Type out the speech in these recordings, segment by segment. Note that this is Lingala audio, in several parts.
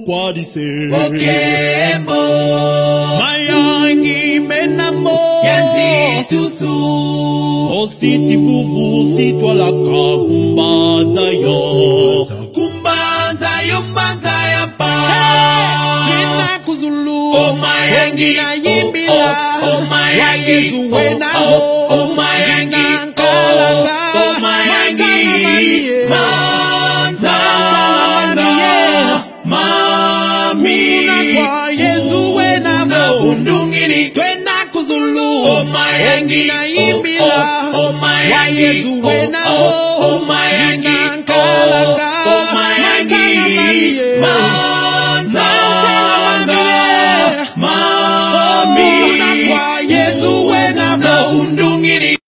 kwalise Okembo Mayangi menamo Yanzi tusu Ositi fufu sitwala kumbanza yo Kumbanza yo manza ya pa Twina kuzulu Oh Mayangi na yimbila Oh Mayangi Yesu wena Oh Mayangi Oh Mayangi kwa Yesu wena undungiri twena kuzulu Oh Mayangi na yimbila Oh Mayangi Yesu wena Oh Mayangi Oh Mayangi Mami kwa Yesu wena undungiri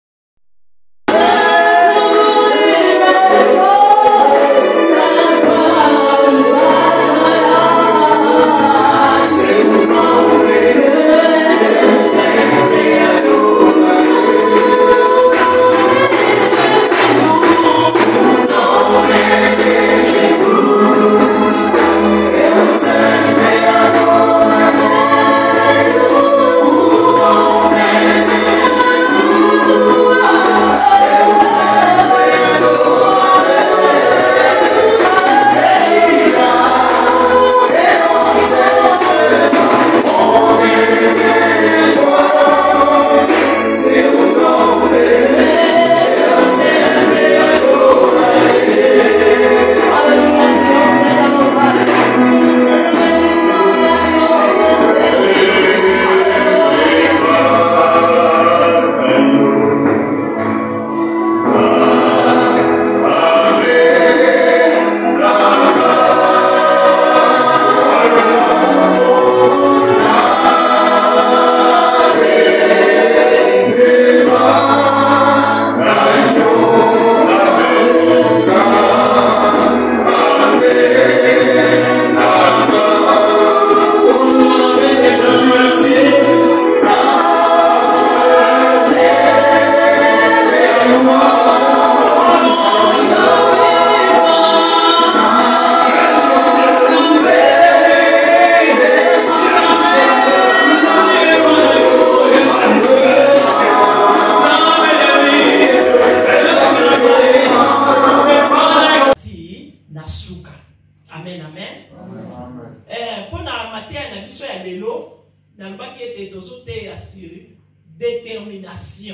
détermination.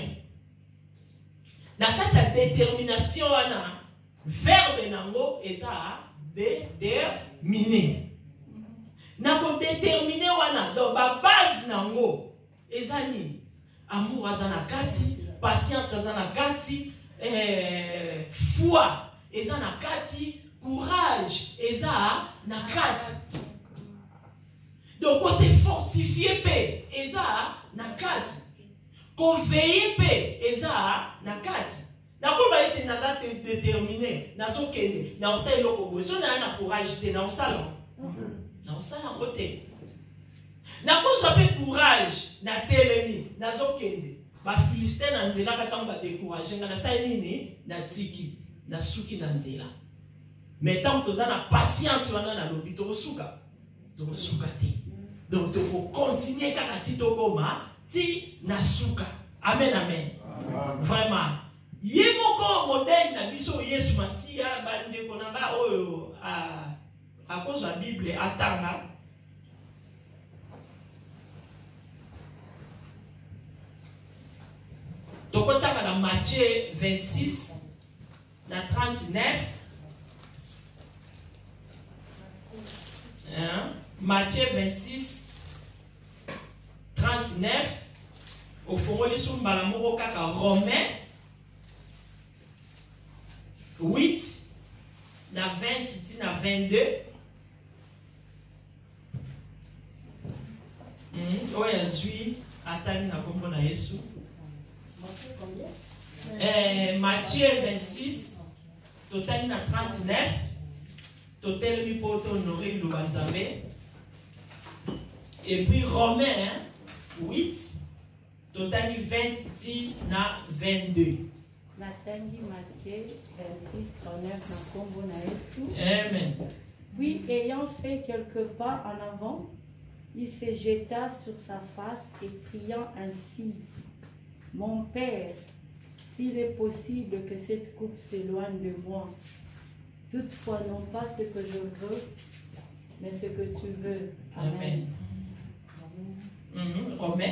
Nakata détermination wana verbe nango eza déterminer. Nako déterminer wana donc ba base nango eza ni amour aza na kati, patience aza na kati, foi eza na kati, courage eza na kati. Donc on s'est fortifié pe eza na kati. Qu'on veille pe eza na kati. D'abord ba ete naza déterminé, nazo kende, na osala loko boy. So na courage te na osala. Na osala ngote. Na ko jape courage na telemi, nazo kende. Ba Philistin na nzela ka tamba décourager na sa nini na tiki, na suki na nzela. Mais tant que na patience wana na lobi to suka. To suka te. Donc tu faut continuer kaka ti to koma ti nasuka. Amen, amen. Vraiment. Yemoko modèle na biso Yesu Masia bande konanga oyo à cause de la Bible atanga. Donc on tanga dans Matthieu 26 na 39. Hein? Matthieu 26 39 au fond les sous balamoko kaka Romains 8 na 20 na 22 oya zui atani na kombo na Yesu Matthieu 26 totali na 39 totelemi po to honorer le banzambe. Et puis Romains 8 totali 20 na 22. Natangi Matthieu 26 39 na kombo na Yesu. Amen. Puis, ayant fait quelques pas en avant, il se jeta sur sa face et priant ainsi, « Mon Père, s'il est possible que cette coupe s'éloigne de moi, toutefois non pas ce que je veux, mais ce que tu veux. » Amen. Romains.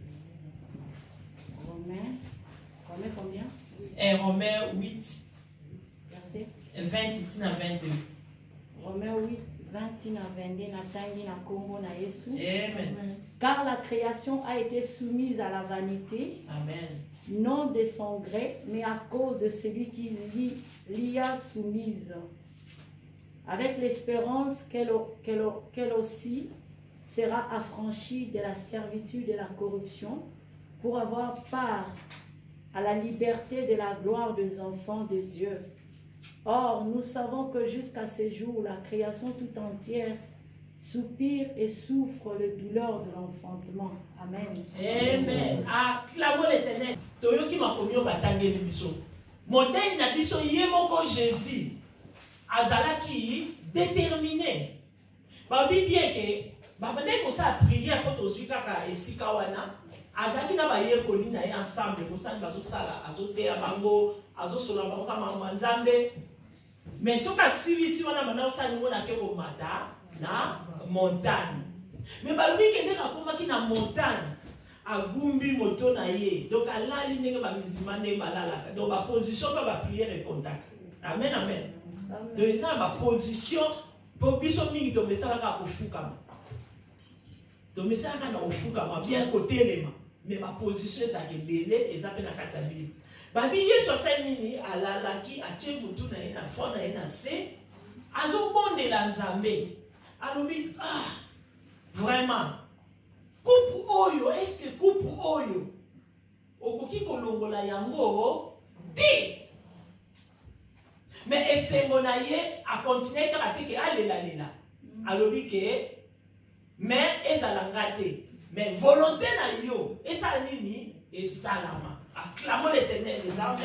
Romains combien? Et Romains 8, Verset 20 à 22. Romains 8, 20 à 22, natangi na kombo na Yesu. Amen. Car la création a été soumise à la vanité, Amen. non de son gré, mais à cause de celui qui l'y a soumise, avec l'espérance qu'elle aussi sera affranchie de la servitude de la corruption, pour avoir part à la liberté de la gloire des enfants de Dieu. Or, nous savons que jusqu'à ce jour, la création tout entière soupire et souffre les douleurs de l'enfantement. Amen. Amen. Acclamons l'Éternel. Toyoki makomio batangeli biso. Modèle na biso yemoko Jésus. Azalaki déterminé. Babi bien que babane ko sa prière quand ozui kaka esika wana. Azaki na baye koli na ye ensemble ko sa bazo sala azotea bango azosola bango kama Nzambe. Mais soka sivisi wana mana sa ningo na keko mata na montagne. Mais balobi kende kakomaki na montagne agumbi moto na ye. Donc alali ndenge ba musulmane balalaka. Donc ba position ba prière et contact. Amen amen. Donc eza ba position po biso mingi to mesala ka kofukama. To mesala ka na kofukama bien kotelema. Mais ma position ezaki belé ezapena kata Bible. Babi Yesu asainini alalaki atie mutu na ye na fond na ye na se azobondela Nzambe. Alobi vraiment coupe oyo est-ce que coupe oyo okoki kolongola yango te. Mais esengo na ye a continuer kaka te ke alela alobi ke mais ezalanga te. Mais volonté na yo, et ça nini, et salama. Acclamons l'Éternel des armées.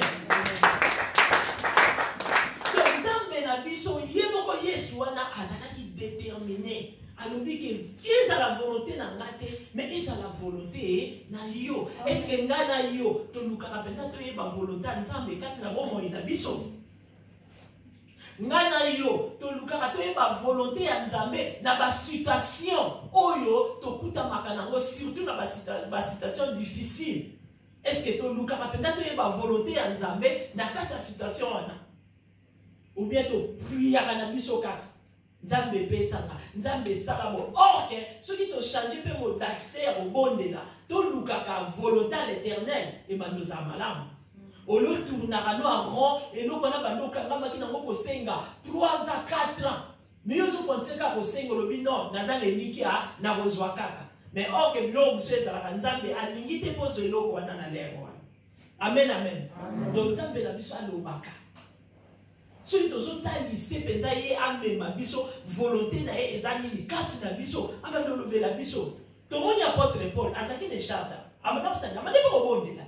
Donc, Nzambe na biso, yemoko Yesu wana azalaki déterminé. Alobi que ils a la volonté na ngate, mais ils a la volonté na yo. Est-ce que nga na yo, to lukaka penda to yeba volonté Nzambe kati na bomo ina biso? Ngana yo to lukaka to yeba volonté ya Nzambe na ba situation oyo to kuta makanango surtout na ba situation difficile. Est-ce que to lukaka penda to yeba volonté ya Nzambe na kati ya situation wana? Ou bien to priya na biso kaka Nzambe pesanga Nzambe sala bo OK ce qui to changer pe mo d'acteur au bondela to lukaka volonté à l'Éternel et manoza malamu. Olo tournara no en rond et nous kona bando kangama ki nango kosenga 3 à 4 ans. Mais yo zo konteka kosenga lobi non nazale likia na bozwa kaka. Mais or que bilo monsieur zala Nzambe alingi te pozo eloko wana na lero. Amen amen. Donc Nzambe na biso alobaka. Soki tozo talise penza ye amema biso volonté na ye ezali kati na biso abando lobela biso. Tomoni apôtre Paul azaki ne chata. Amana sanga mane ko bondela.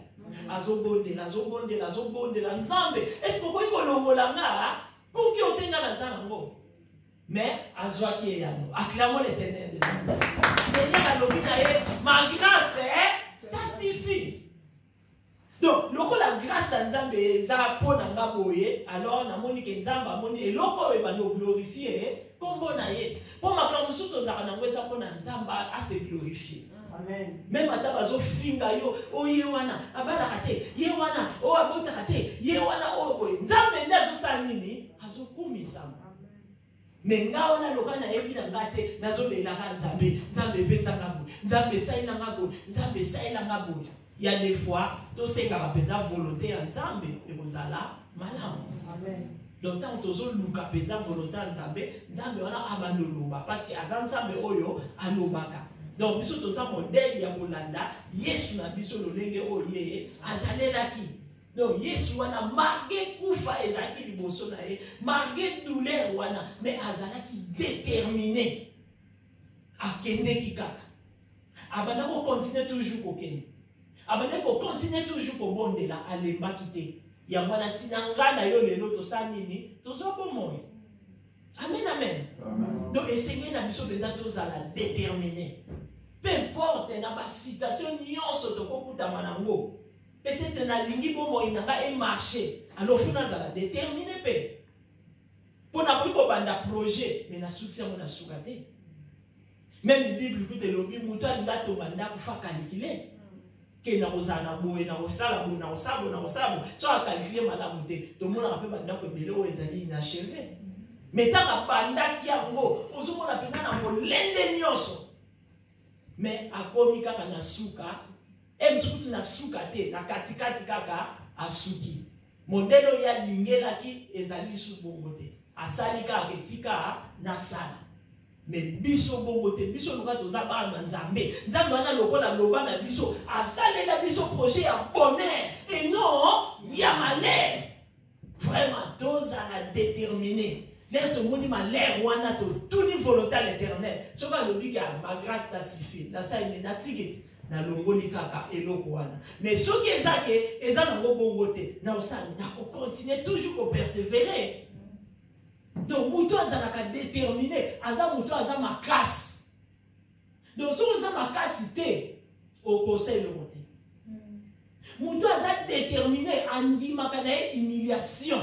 Azobondela Nzambe est-ce que koyi kolongola nga pour ki otenga na zango mais azwaki eyano. Acclamons l'Éternel des armées. Seigneur alobi na ye ma grâce ta suffit. Donc loko la grâce à Nzambe eza pona nga boye alors namoni ke Nzambe amoni eloko oyo bando glorifier kombo na ye po makambo suto zaka nango eza pona Nzambe a se glorifier. Amen. Même à tabazo finga yo, o yewana, abala kate, yewana, o abota kate, yewana o boy. Nzambe ndazo sanini, azo kumisama. Mais nga ona lokana yebi na ngate, nazo lela ka Nzambe, Nzambe besa ngabo, Nzambe saina ngabo, Nzambe saina ngabo. Il y a des fois, to senga kapenda volonté ya Nzambe, e bozala malamu. Amen. Donc tant tozo luka penda volonté ya Nzambe, Nzambe wana abandoloba parce que azam Nzambe oyo alobaka. Donc, biso toza modèle ya bolanda, Yesu na biso lolenge oye, azalelaki. Donc, Yesu wana marqué kufa ezaki liboso na ye, marqué douleur wana, mais azalaki déterminé. Akende kikaka. Abana ko continuer toujours kokende. Abana ko continuer toujours ko bondela alemba kite. Ya wana tinanga na yo lelo to sanini, tozo bomoye. Amen, amen. Donc, essayez la mission de tous à la déterminer. Peu importe, dans la situation, peut-être dans l'ingé, il n'a pas marché. Alors, il faut la déterminer. Pour n'avoir pas de projet, mais na soutien mon soukate. Même la Bible écoute le bi muto anda to banda ku fa calculer. Que na ozana boye na osala bo na osabo na osabo. So a calculer malamu te. To mona pe banda ko belo ezali inachevé. Mais tant ka banda ki yango, ozomona pe na molende nyonso. Mais akomi kaka na suka, msukutu na suka te, na katikati kaka asuki. Modelo ya lingela ki ezali su bongo te. Asalika ketika na sala. Mais biso bongo te, biso luka toza ba na nzambe. Nzambe wana lokola loba na biso, asale la biso projet ya bonheur et non ya malheur. Vraiment toza na déterminé. L'air tout le monde m'a l'air wana tout ni volonté à l'éternel. Ce va le dire ma grâce t'a suffi. Na ça il n'a tigé. Na longoli kaka eloko wana. Mais ce qui est ça que eza na bongo te. Na osana na ko continuer toujours ko persévérer. Donc, Mouto a déterminé, Mouto a ma classe. Donc, si on a ma capacité au conseil de monter, Mouto a déterminé, on dit ma humiliation.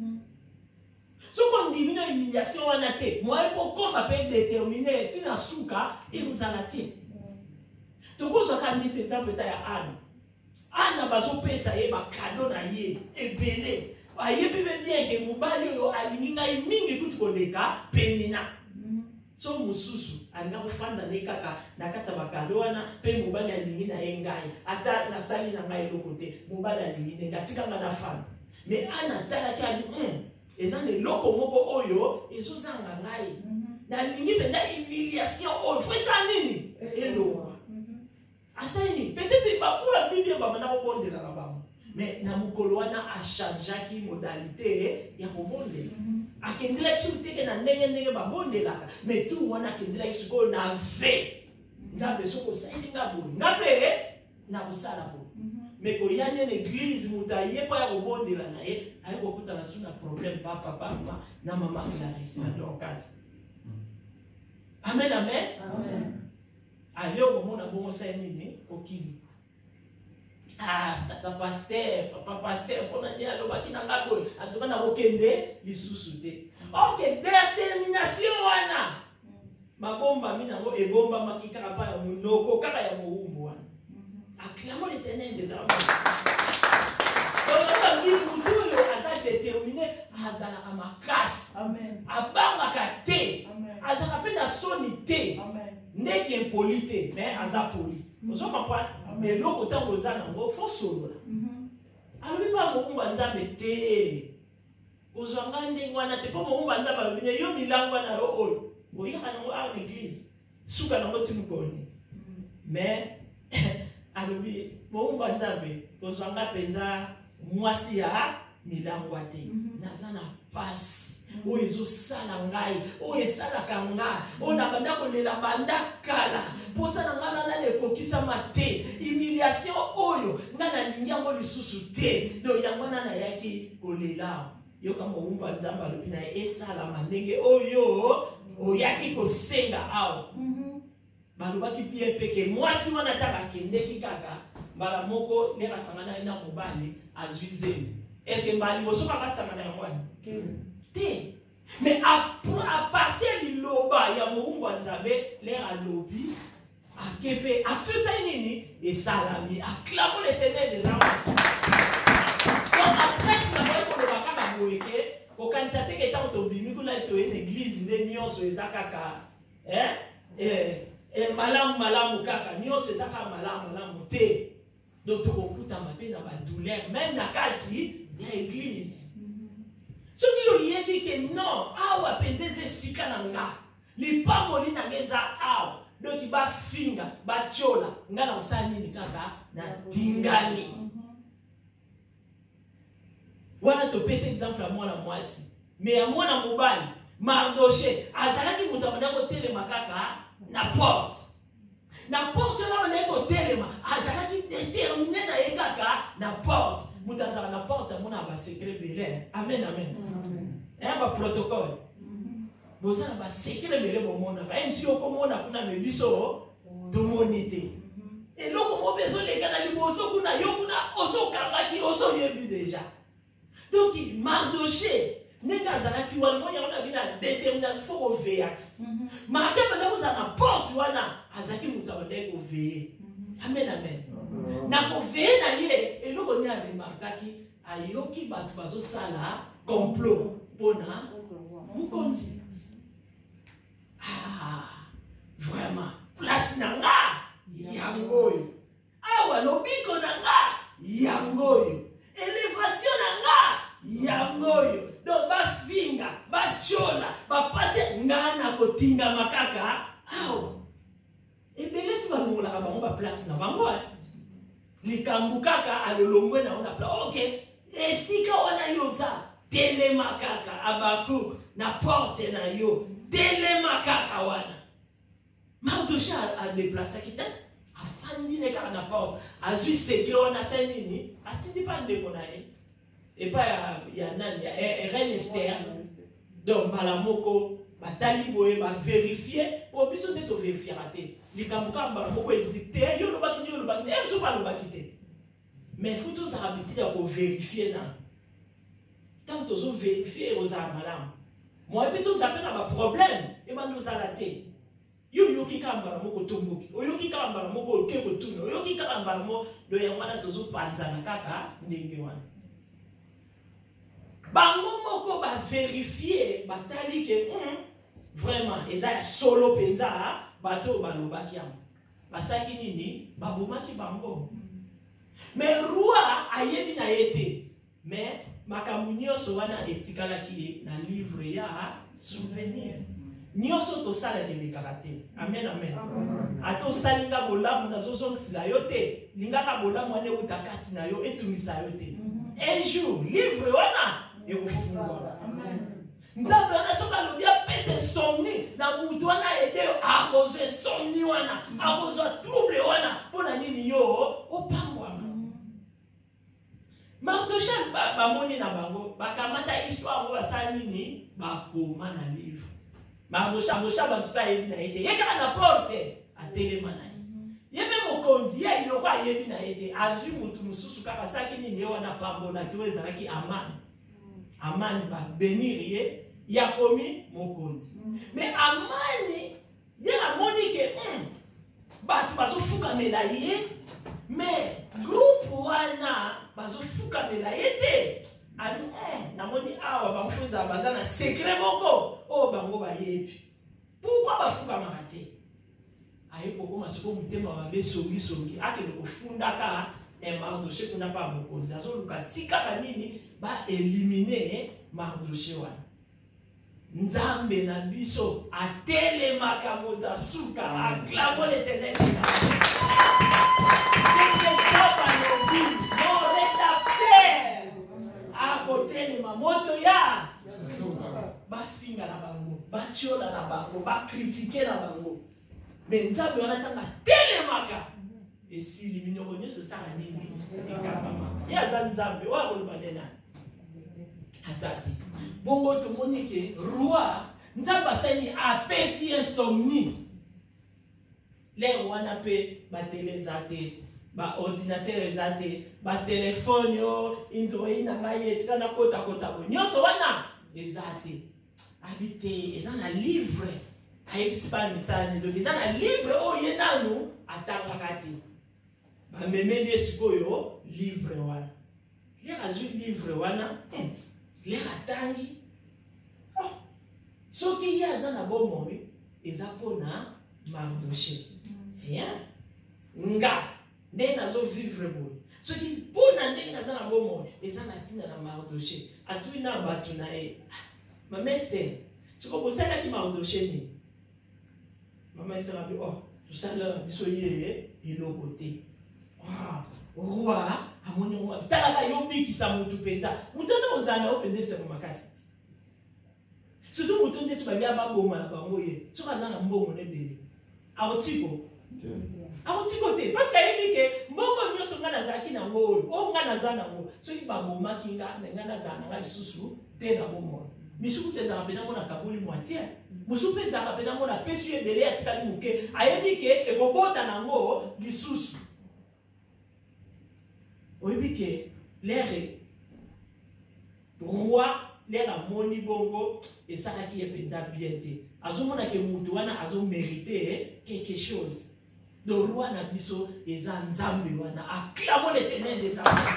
Si on dit humiliation, on a été. Moi, pourquoi m'appelle déterminé, Tina Souka, et vous allez été. Donc, on a dit exemple à Anne. Anne a besoin de payer ma cadeau na yé, et belé. Aye bien que mobali yo alinga mingi kuti koleka penina so mususu anga kufanda nekaka nakata bakalo wana pe mobali alingi na yengai ata na sali na ngai lokote mobali alingi ngatika ngana fanda mais ana tala ki ezane loko moko oyo ezozanga ngai na lingi penda humiliation oyo faut ça nini elo asani peut-être pas pour la Bible ba mana ko bondela na ba. Mais na mukolo wana a changé ki modalité ya kobonde. Akendela kisuteke na ndenge ba bondela. Mais tout wana akendela kisuko na ve. Nzambe soko salinga bo. Ngabe na busala bo. Mais ko yane l'église mutaye pa ya kobondela na ye, ayi kokuta na suna problème papa na mama Clarisse na Dorcas. Amen amen. Amen. Alio komona bongo sa nini okili. Ah, tata pasteur, papa pasteur, pour nous dire, l'oba qui n'a pas beau, à tout le monde a okende, les sous-soutés. Ok, détermination, wana. Ma bomba, minango, et bomba, ma kika, pa, monoko, kaka, ya moumbo, wana. Acclamons l'éternel des armes. Donc, on dit, nous, on a déterminé, azala ma casse. Amen. Abanga kate. Amen. Azala peine sonité. Amen. N'est qu'impolité, mais aza poli. Vous comprenez? Mais l'autre temps, vous avez un faux solo. Alors, il n'y a pas de nzambe te. Vous avez un te pas mon nzambe. Il y a un milan wana ro. Vous y a un église. Souka na ngoti mukoni. Mais alors mon nzambe, vous avez penza mwasi ya milan wate. Nazana passe. O ezo sala ngai, o esala kanga, o na banda ko lela banda kala. Posa na ngana na le kokisa mate, humiliation oyo, ngana linyango lisusu te. Do yangwana na yaki kolela. Yo kama umba nzamba lopina esala manenge oyo, o yaki ko senga ao. Balobaki pie peke mwasi wana taka kende kikaka, mbala moko le kasangana ina mobali azuize. Est-ce que mbali bosoka kasangana yangwani? Té. Mais à partir du loba, il y a mon nzambe, l'air à lobby, à kepe, à ce sainini, et salami, acclamons l'éternel des armes. Donc après, je n'avais pas le baka à boéke, au candidaté qui est en tobimi, qu'on a été une église, une union sur les akaka, et malam kaka, union sur les akaka, malam té. Donc, tu recoutes à ma peine, à ma douleur, même la kati, il y a église. Ce qui dit que non, awa penzeze sika nanga, li pamoli nangeza awa, donc ba finga, ba chola, ngana usani ni kaka na tingani. Wana to pese exemple à moi la moisi, mais à moi na mobile, Mardoché, azalaki mutamana ko telema kaka na porte. Na porte na wana ko telema, azalaki déterminé na ekaka na porte. Mutazala na porte mona ba secret belé. Amen amen. Un protocole. bozana ba secret bele bomona ba MC okomona kuna mebiso domonité et loko mo bezo le kana liboso kuna yo kuna oso kangaki oso yebi déjà donc Mardoché nega zalaki wana moya ona bina détermination faut veiller ma ata bana bozana porte wana azaki mutabande ko veiller amen amen na ko veiller na ye eloko ni a remarquaki ayoki batu bazo sala complot pona mukonzi. Ah, vraiment, place nanga, yangoyo. Awa, lobiko nanga, yangoyo. Élévation nanga, yangoyo. Donc, ba finga, ba chola, ba passe ngana kotinga makaka. Awa. Ebele si ba mongola ka bango ba place na bango. Likambu kaka alolongwe na ona place. Ok, esika wana yoza, tele makaka, abaku, na porte na yo. Telema kaka wana. Mardoché a déplacé kita. A fandi ne kaka na porte. A zui seke wana sa nini. A tindi pa ndeko na ye. E pa ya nani. Reine Esther. Donc malamoko. Ba tali boye ba vérifier. Po biso neto vérifier rate. Likambuka malamoko existe. Yo lo bakini yo lo bakini. Em so pa lo bakite. Mais faut tous habitude à vérifier na. Quand tous vérifier aux malam. Moi, je peux zapper un problème, et ben nous arrêter. Yo ki kamba moko tomboki, yo ki kamba moko keko tuno, yo ki kamba mo do yamana tozo panza na kaka ndenge wana. Bango moko ba vérifier, ba tali ke vraiment eza solo penza bato balobaki am. Basaki nini ba bomaki bango. Mais roi ayebi na yete, mais makambu nyonso wana etikala ki na livre ya souvenir nyonso to sala de karate. Amen amen. Ato salinga bolamu na zozongisila yo te, lingaka bolamu ane utakati na yo etumisa yo te. Un jour livre wana ekufungwa. Nzambe wana soka lobia pese somni na mutu wana ede akozwe somni wana, akozwa trouble wana pona nini yo opangwa. Mardoché bamoni na bango bakamata histoire ngo basala nini bakoma na livre. Mardoché bantu pa yebi na yete yeka na porte atelema na ye. Yebe mokonzi ya iloko ayebi na yete azwi mutu mususu kaka saki nini wana pambola ki ezalaki amani. Amani ba benir ye yakomi mokonzi. Mais amani ye amoni ke batu bazofuka mela ye mais groupe wana bazofuka mela yete ani namoni awa bamfuza bazana secret moko o bango bayebi pourquoi bafuka marate aye poko masiko mutema babe songi akele kofunda ka Mardoché kuna pa mokonzi azoluka tika kanini ba éliminer Mardoché wana. Nzambe na biso atelemaka moda suka acclamo l'Éternel. Akotelema moto ya bafinga na bango, bachiola na bango, bakritike na bango. Mais nzambe wana tanga telemaka. Et si liminoko nyonso sala nini ekambama. Ya nzambe wa koloba nena. Azati. Bongo tomoni ke roi nzamba sani apesi insomnie. Les wana pe ba télé zate, ba ordinateur zate, ba téléphone yo, Android na maye tika kota bo. Nyonso wana ezate. Habité ezana livre. Ayebisipa misani do ezana livre o yenanu atanga kati. Ba memeli sikoyo livre wana. Les azu livre wana. Les atangi. Ce qui y a dans bon moment, ils apprennent Mardoché. Tiens, nga, ne nazo vivre bon. Ce qui pour n'andé dans bon moment, ils en attendent dans Mardoché. A tout na batu na e. Maman Esther, tu comprends ça là qui Mardoché ni. Maman Esther a dit oh, tout ça là biso yé et l'autre côté. Ah, roi, amoni roi. Talaka yobi ki sa mutu penza. Mutu na ozana opende se makasi. Surtout mutu nde tu babia ba boma na bango ye. Tu ka zana mbongo ne bele. Aotiko. Aotiko te parce que yebi ke mbongo nyoso ngana zaki na ngo. O ngana zana ngo. So ki ba boma kinga na ngana zana ngala susu te na bomo. misuku te ezalaka pena mona kabuli moitié mosusu mpe ezalaka pena mona pesi yo ebele atikali moke ayebi ke ekobota nango lisusu oyebi ke lere roi lere amoni bongo esalaki ye mpenza bien te azomona ke mutu wana azomérite quelque chose le roi na biso eza nzambe wana acclamons l'éternel des armées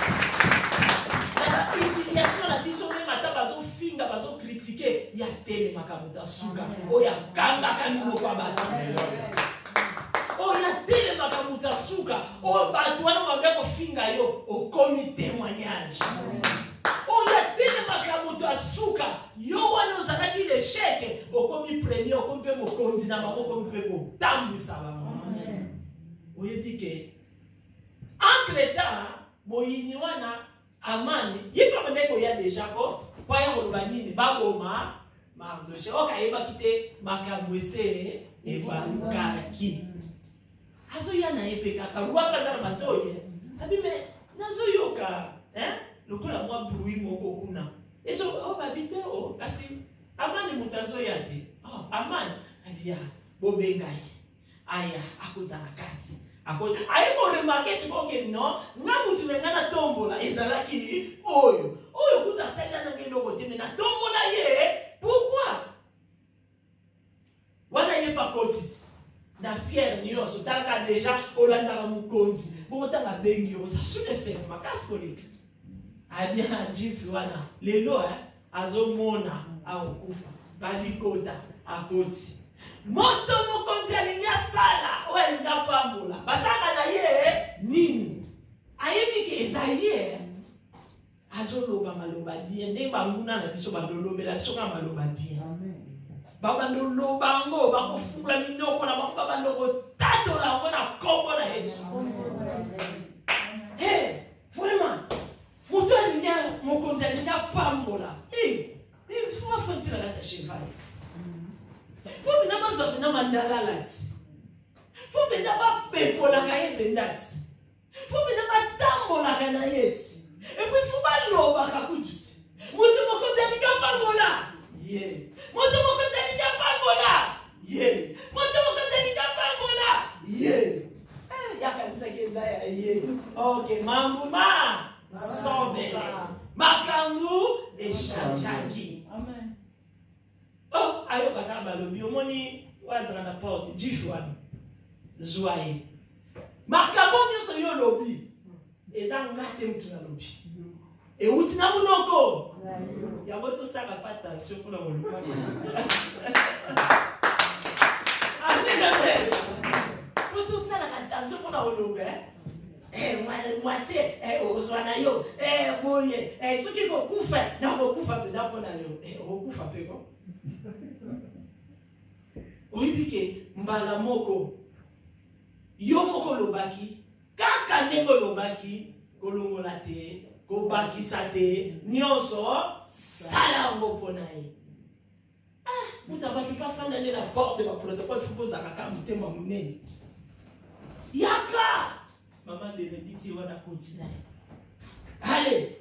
la humiliation la biso même ata bazofinga bazocritiquer ya telemaka moto asuka oyo akangaka minoko ya bato oyo atelemaka moto asuka oyo bato wana bande kofinga yo okomi témoignage oyo atelemaka moto asuka yo wana ozalaki l'échec okomi premier okomi mpe mokonzi na bango okomi mpe kotambwisa bango oyebi ke entre temps moyini wana amani ye pa bande koya deja ko po ya koloba nini baboma Mardoche okayebaki te makambo ese ebalukaki azoya na ye mpe kaka rwaka aza na matoye abime nazoyoka lokola mwa bruit moko kuna eso babi te kasi amani moto azoya te amani abia bobenga ye aya akota na kati aye koremake sikoke no nga mutu na nga na tombola ezalaki oyo kuta sala na ngeloko te me na tombola ye pourquoi wana ye pa kotisi na fier nyonso talaka deja olandaka mokonzi bongo tanga bengi oza sunesenge makasi koleka abia jifi wana lelo azomona akokufa balikota akoti moto mokonzi alingi asala oyo alingi apambola basaka na ye nini ayebi ke eza ye azoloba maloba bien ndenge banguna na biso bandolobela biso kaka maloba bien babandoloba yango bakofungula minoko na bango babando kotatola yango na kombo na yesu vraiment moto alingi mokonzi alingi apambola fuma fontila kati ya chevalet fo bina bazwa bina mandalala ti fo bina bapepolaka ye benda ti fo bina batambolaka na ye ti epui fo balobaka kutu ti moto mokonzi alingi apambola ye moto mokonzi alingi apambola ye moto mokonzi alingi apambola ye yakanisaki eza ya ye ok mambuma sombele makambo echangeaki ayokaka balobi omoni wazala na porte jifu wana zwa ye makambo nyonso yo olobi eza nga te mutu nalobi euti na monoko yango tosaka pa attention mpona koluka amename po tosalaka attention mpona koloba moitié ozwa na yo boye soki kokufa nakokufa mpena mpona yo okokufa mpe ko oyebi ke mbala moko yo moko olobaki kaka ndenge olobaki kolongola te kobakisa te nyonso sala yango mpona ye mutu abaki bafanda nde na porte baprotocole fo kozala kaka motema monene yaka mama benedikti wana kontina ye ale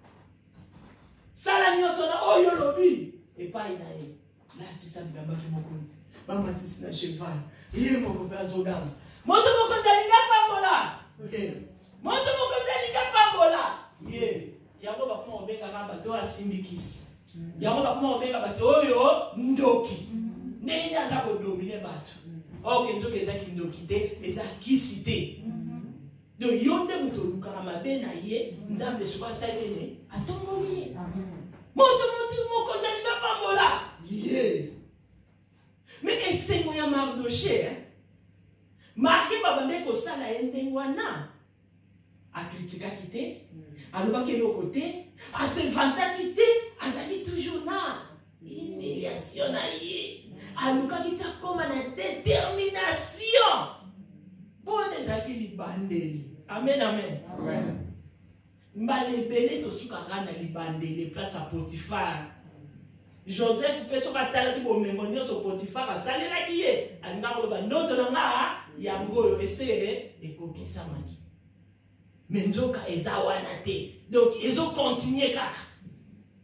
sala nyonso na oyo olobi epai na ye latisa bilambaki mokonzi bamatisi na cheval ye moko mpe azogama moto mokonzi alingi apambola moto mokonzi alingi apambola ye yango bakoma kobengaka bato oyo asimbikisi yango bakoma kobenga bato oyo ndoki ndenge aza kodomine bato oke nzoki ezaki ndoki te eza kisi te donc yo nde moto olukaka mabe na ye nzambe soki asalene atongoli ye moto mokonzi alingi apambola ye mais esengo ya Mardoche marke babande kosala ye ndenge wana akritikaki te alobaki eloko te asevantaki te azali toujours na humiliation na ye alukaki ti akoma na détermination mpona ezalaki libandeli amen amen mbala ebele tosukaka na libandeli place ya Potifar Joseph mpe soki atalaki bomengo nyonso Potifar asalelaki ye alinga koloba ndoto na nga yango oyo ese ekokisamaki me nzoka eza wana te donc ezokontinue kaka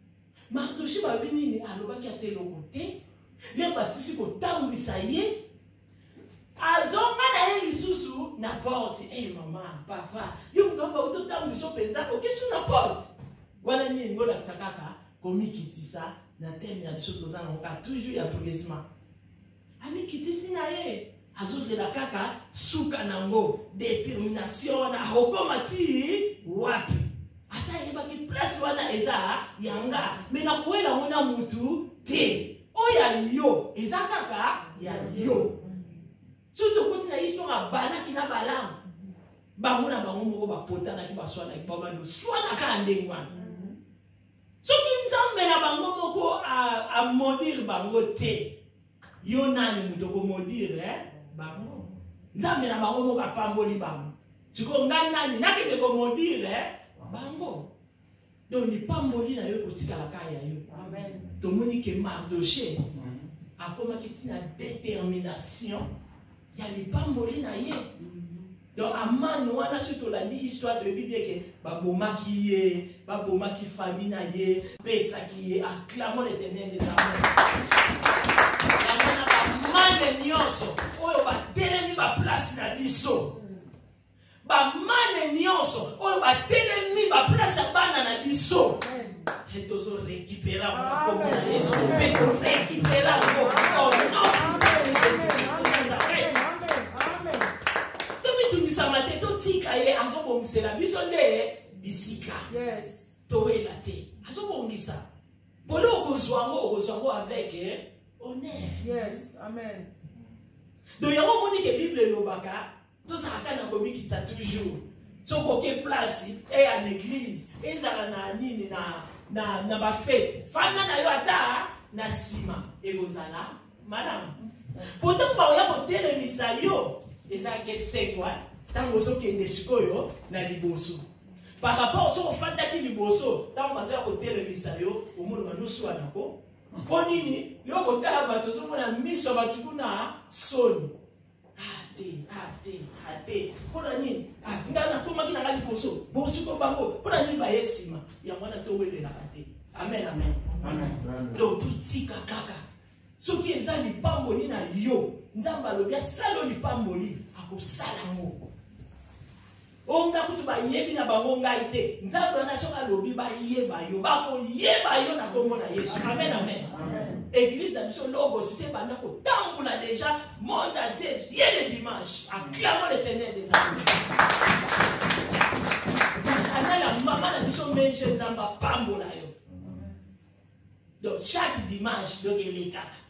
Mardoché va venir à l'oba qui a été le côté. Les bassisi ko tambu saye. Azonga na ye lisusu na porte. Eh maman, papa, yo ngamba auto tambu so penza ko kesu na porte. Wana ni ngola sakaka komikitisa na teme ya biso tozana ka toujours ya progressement. Ami kitisi na ye. Azozela kaka suka nango détermination na hokomati wapi. Asa yeba ki place wana eza yanga mena kuela mona mutu te. Oya yo eza kaka ya yo. Surtout quand na histoire bana ki na balam. Bango na bango moko ba potana ki baswana ki bamando swana ka ndengwana. Surtout nzambe na bango moko a maudire bango te. Yo nani muto ko maudire bango. Nzambe na bango moko apamboli bango. Siko ngana naki de ko maudire bango. Donc ni pamboli na yo kotikala kaya yo. Amen. Tomoni ke Mardoché a comme kitina détermination. Il y a les pamboli na ye. Donc amano wana surtout la histoire de Bible que baboma ki famille na ye, pesa ki ye, acclamons l'Éternel des armées. Mane nyonso oyo ba telemi ba place na biso. Ba mane nyonso oyo ba telemi ba place ya bana na biso. Et tozo récupérer comme na Yesu pe récupérer oh non. Samate to tika ye azobongisela biso nde bisika. Yes. Toela te. Azobongisa. Bolo okozwango avec honneur. Yes. Amen. Donc yango moni ke Bible lobaka to saka na komikitsa toujours. Soko ke place et en église ezala na nini na ba fête. Fana na yo ata na sima ekozala madame. Pourtant ba ya ko telemisa yo ezake sekwa. Tango so kende sikoyo na liboso. Par rapport so fanda ki liboso, tango bazo ya kotelemisa yo, omono banusu anako. Po nini yo kotala bato so mona miso bato kuna soni. Ate. Pona nini? Ngana koma kina ngali liboso. Bosu ko bango. Pona nini ba yesima? Ya mwana to wele na kate. Amen. Amen. Donc tutika kaka. Soki eza lipamboli na yo, nzamba lobia salo lipamboli akosala ngo. Onga kutu ba yebi na bango ngai te. Nzamba na soka lobi ba yeba yo, ba ko yeba yo na kombo na Yesu. Amen. Église da biso logo si c'est bana ko tambola déjà monde entier hier le dimanche acclamons l'Éternel des armées. Ana la maman na biso menje nzamba pambola yo. Donc chaque dimanche donc il est kaka.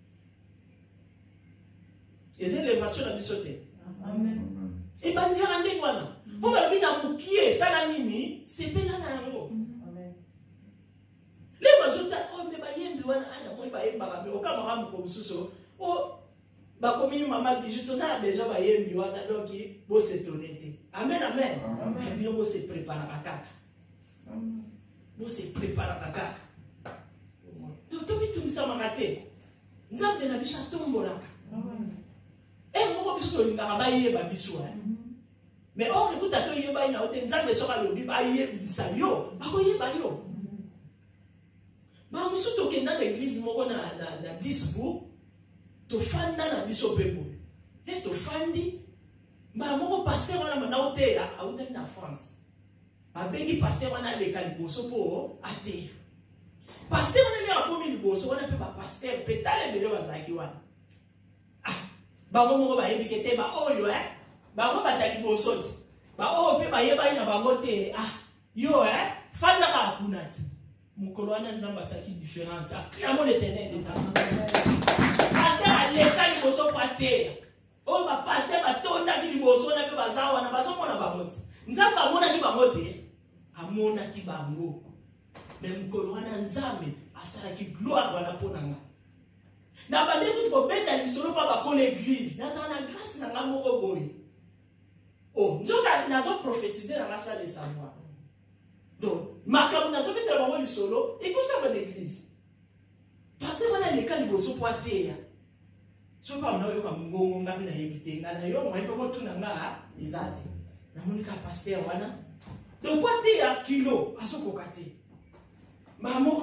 Les élévations de bisoté. Amen. Et bien, il y a un dévoilement. Pour la vie d'un moukier, ça n'a ni, c'est pas là. Amen. Les oiseaux, oh, mais bah, yem, douane, ah, non, bah, yem, bah, mais au cas où on comme sous oh, bah, comme une maman bijou, tout ça, déjà, bah, yem, douane, donc, il faut s'étonner. Amen. Et bien, on se prépare à caca. On se prépare à caca. Donc, tout ça m'a raté. Nous avons bien habitué à tomber là. Eh, moi, je suis allé à la mais or, écoute, à toi, il y a une autre nzambe sur le bible, il y a des salio, il y a yo. Bah, nous sommes dans l'église, moi, on a 10 bouts, tu fais dans biso pebo. Et tu fais, bah, moi, pasteur, on a un hôtel en France. Bah, béni pasteur, on a les caliboso pour athée. Pasteur, on a un commis liboso, on a peu pasteur, pétale, et bazakiwa. Ah, bah, moi, bah, il y a bah, oh, yo, bango batali bosoti ba o pe ba yeba ina bango te ah yo fanda ka kunati mukolo wana nzamba saki différence acclamons l'Éternel des armées. Pasteur aleka liboso pater o ba pasteur batonda ki liboso na pe bazawa na bazo mona bango nzamba mona ki bango te amona ki bango mais mukolo wana nzambe asala ki gloire wana ponanga na bande ko beta lisolo pa ba ko l'église na ça na grâce na ngamoko boy. Oh, nous avons prophétisé dans la salle de savoir. Donc, Marcam, nous avons fait le solo et pour ça, l'église. Parce que nous avons les cas de bosso poité. Ce n'est pas comme nous avons évité. Nous avons fait tout le monde. Les athées. Nous avons fait pasteur. Donc, poité à kilo, à ce côté. Mamoko,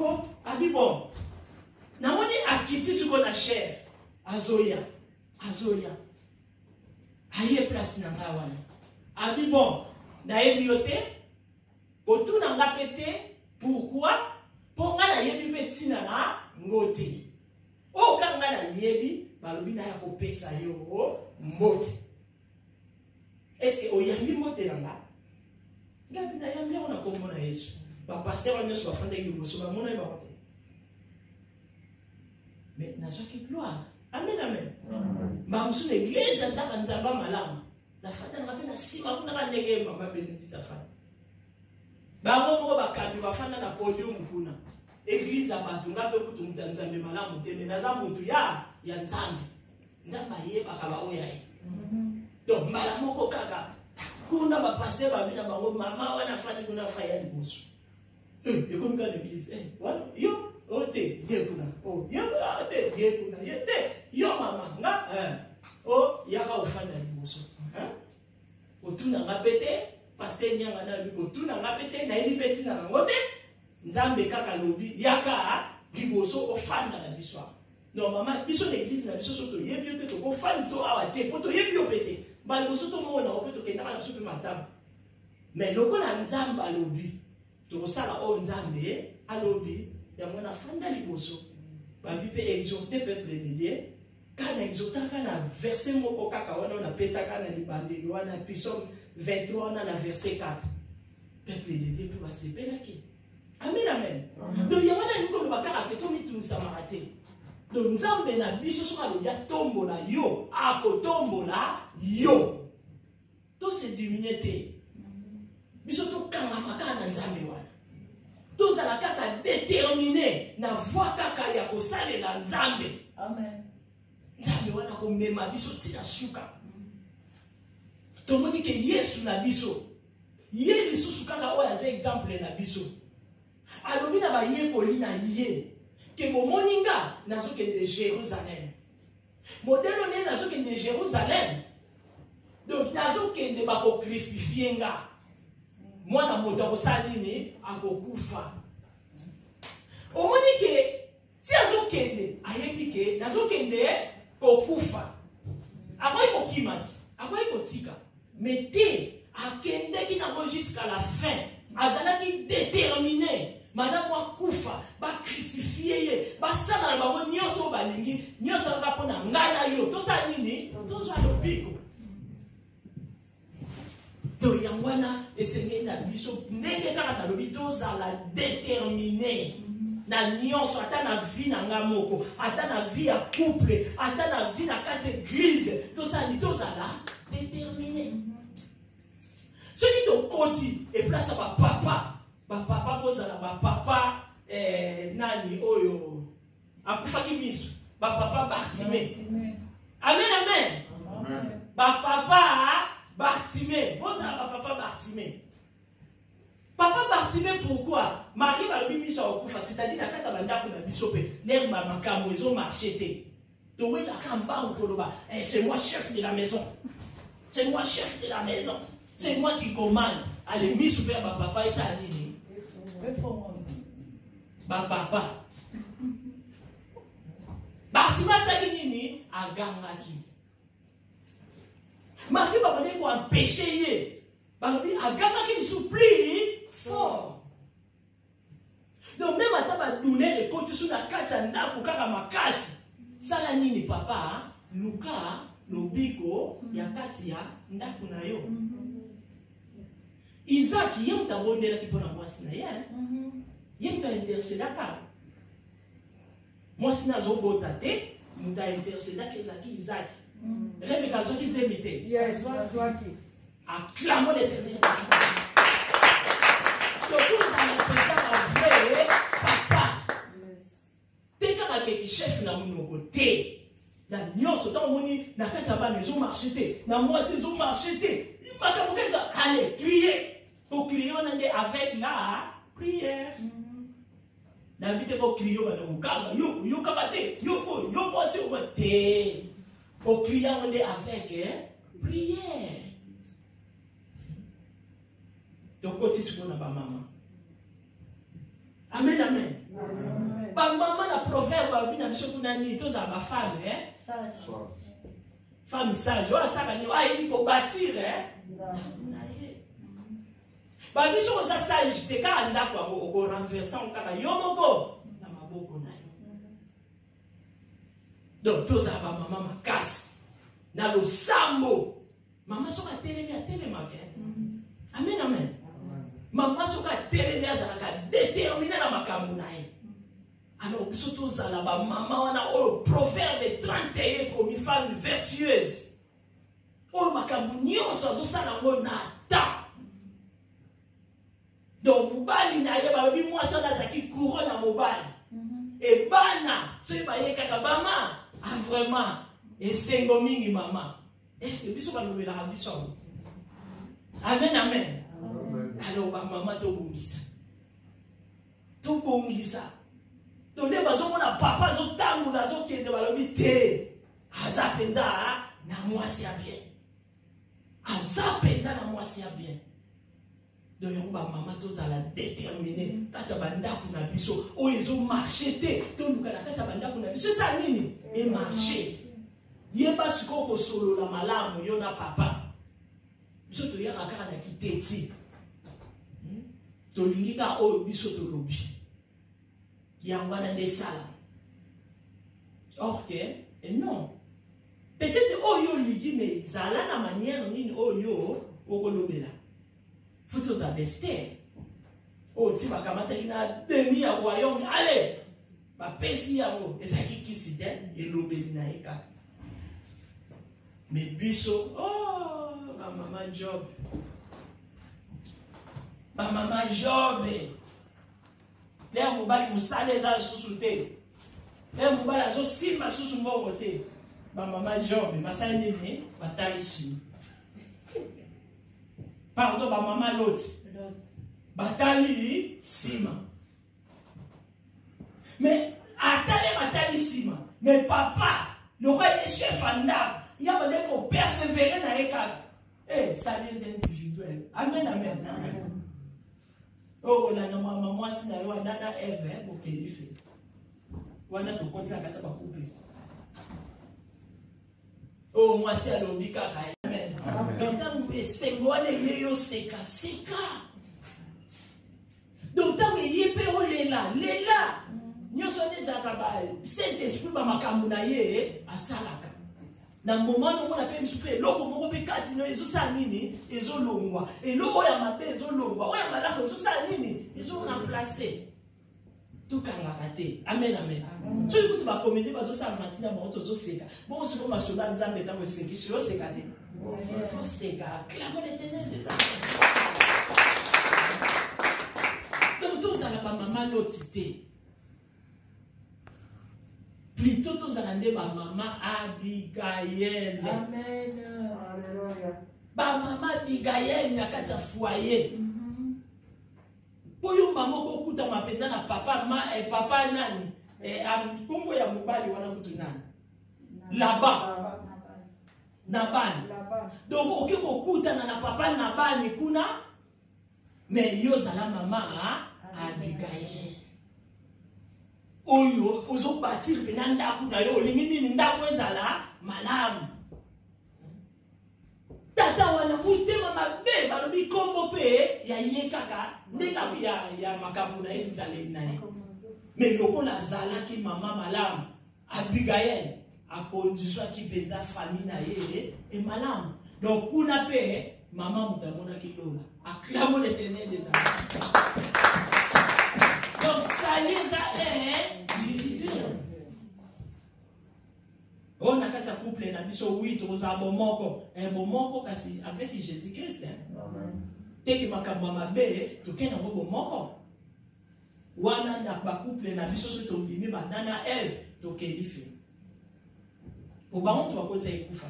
Abi bon. Namoni akiti suko na cher. Azoya. Aye place na nga wana. Abi bon. Na ebiote. Otu na nga pete. Pourquoi? Pour nga na yebi peti na nga ngote. O ka nga na yebi. Balobi na ya kopesa yo. Mote. Est-ce que oyambi mote na nga? Gabi na yambi on a kombo na Yesu. Ba pasteur on nyonso ba fanda ki boso ba mona ba mote. Mais na qui gloire. Amen amen. Ba musu l'église ndaka nzamba malamu. La fanda na pe na sima kuna ka ndenge mama benedisa fanda. Ba ngo ba kambi ba fanda na podium kuna. Église abatu ngape kutu nzambe malamu te mais naza mutu ya nzambe. Nzamba yeba ka ba oyaye. Donc malamu ko kaka. Kuna ba pasteur ba bina bango mama wana fandi kuna faya liboso. Et comme dans l'église, voilà, yo, ote, yekuna, oh, yo, ote, yekuna, yete, yo mama, nga, oh, yaka ofanda liboso, otuna nga pete, parce que nyanga na bi, otuna nga pete, na ili peti na ngote, nzambe kaka lobi, yaka liboso ofanda na biswa. Non mama, biso l'église na biso soto yebi ote to ko fandi so awate, poto yebi opete, ba liboso to mo na opeto kenda na supe matam. Mais loko na nzamba lobi. Tokosala o nzambe alobi ya mwana fanda liboso babi pe exhorter peuple de Dieu kana exhorter kana verset moko kaka wana na pesa kana libandeli wana Psaume 23 wana na verset 4 peuple de Dieu pe basepela ki amen amen donc ya wana niko lo bakaka ke to mitunisa marate donc nzambe na biso soka lo ya tombola yo akotombola yo to se diminuer te biso to kanga makana nzambe wana tous à la kaka déterminé na voix kaka ya kosale na nzambe Amen. nzambe wana ko mema biso tina suka tomoni ke Yesu na biso ye lisusu kaka oya za exemple na biso alobi na ba yekoli na ye ke bomoni nga nazokende Jérusalem modelo ne nazokende Jérusalem donc nazokende bako crucifier nga mwana moto akosala nini akokufa omoni ke ti azokende ayebi ke nazokende kokufa akoki kokima ti akoki kotika mais te akendeki nango jusqu'à la fin azalaki déterminé madame akufa bacrucifie ye basala na bango nyonso oyo balingi nyonso kaka mpo na ngai na yo tosala nini tozwa lobiko to yangwana esengeli na biso ndenge kaka nalobi tozala déterminé na nyonso ata na vie na nga moko ata na vie ya couple ata na vie na kati église tozala déterminé soki tokoti eplace ya bapapa kozala bapapa nani oyo akufaki miso bapapa Bartimée amen amen bapapa Bartimée, vous avez papa Bartimée. Papa Bartimée, pourquoi? Marie va le mise au coufa, c'est-à-dire la casa banda pour la bisope, l'air ma camo, ils ont marché. Towe la camba ou toloba, c'est moi chef de la maison. C'est moi chef de la maison. C'est moi qui commande. Allez, mis sous père papa et ça a dit. Papa. Bartimée, ça dit nini? A gangaki. Marie va venir pour empêcher. Balobi agama qui sont plus fort. Donc même à ta douleur et quand tu sous la carte nda pour kaka makasi. Sala nini papa Luka lobiko ya kati ya ndaku na yo. Isaac yem ta bondela ki pona mwasi na ye. Yem ta intercéda ka. Mwasi na zo bota te, muta intercéda kezaki Isaac. Rebecca zoki zemite. Yes, zoki. Acclamons l'Éternel. Donc vous allez peut-être papa. T'es comme un chef na mon côté. Na nyonso dans moni na kati ba maison marché na moi c'est zo marché il m'a comme allez prier pour crier on avec la prière. Na bité pour crier ba no kanga yo kabate yo posi o te. Au crier on avec prière. Donc, côté sur ma maman. Amen, amen. maman na proverbe bina biso kuna ni to za ba femme femme sage wala saka ni il faut bâtir ba biso za sage te ka anda kwa ko renverser on kaka yo moko na maboko na yo donc to za ba maman makasi na lo sambo maman soka telema ke amen amen maman soka telema azalaka déterminé na makambo na ye. Alors, surtout ça là-bas, maman, on a au proverbe 31 comme une femme vertueuse. Oh, ma camounion, ça n'a pas donc, Moubali n'a pas eu moi, ça n'a qui couronne à Moubali. Et Bana, c'est pas y kakabama, ah vraiment, et c'est gomingi maman. Est-ce que bisou va nous la rabison? Amen, amen. Alors, maman, to bongisa. To bongisa. Donc, les gens qui ont papa, ils ont tango, ils ont qui ont l'habité. Aza penza, na moi c'est bien. Aza penza, na moi c'est bien. Donc, ils ont maman, tous à la déterminer. Quand ça va n'a biso, oh, ils ont marché, tout le cas, quand ça va n'a biso, ça nini, et marché. Yeba suko ko solo la malamu, yona papa. Biso to yaka kaka na kiteti. To lingika o biso to lobi. Yangwana de sala. Ok, et non. Peut-être oyo ligi mais zala na manière nini oyo okolobela. Faut aux abester. Oh ti bakamata ina demi ya royaume. Allez. Ba pesi yango ezaki kiside elobeli na eka. Mais biso oh ma maman Job. Ma maman Job. Les mobali musale za susute. Les mobali azo simba susu mbongo te. Ba maman Job masale nene batalishi. Pardon ba maman Lot. Batali sima. Mais atali sima. Mais papa, le roi est chef en arbre. Il y a besoin qu'on persévérer dans les cas. Eh, ça les individuels. Amen, amen. Oh, la maman, si na yo nana Eve, pour qu'elle y fait. Wana to konti na kasa ba couple. Oh, moi c'est à l'obika ka. Amen. Donc tant que c'est ngone yeyo seka. Donc tant que yepe o lela. Nyoso nezaka ba Saint-Esprit ba makambo na ye asalaka. Na moment où on appelle souper loko moko pe kati no ezo sa nini ezo longwa et loko ya mabe ezo longwa oya malaka ezo sa nini ezo remplacer tout kanga raté amen amen so ikuti ba comédie bazo sa vantina ba oto zo seka bon se ko masola nzambe tango seki so seka de faut seka clairement l'éternel des affaires donc tout ça na ba maman lotité. Plutôt tous allez ma maman Abigail. Amen. Ba maman Abigail na kata foyer. Poyo maman ko kuta mapenda na papa papa nani kombo ya mobali wana kutu nani. Là-bas. Naban. Donc oki ko kuta na papa Nabani kuna mais yo zala maman Abigail. Oyo ozo batir benanda kuna yo lingini ndako ezala malamu tata wana mutema mabe balobi kombo pe ya ye kaka ndeka ya makambo na Yerusalem na ye mais lokola zala ki mama malamu Abigail a condition ki penza famille na ye et malamu donc kuna pe mama mutamona kidola acclame l'Éternel des armées. Donc ça les a individuel. On a quatre couples na biso 8 oza bomoko bomoko kasi avec Jésus-Christ. Te ki makambo mabe to kena ngo bomoko. Wana na ba couple na biso so to ndimi ba nana Eve to kelifi. Po ba on to akonza ikufa.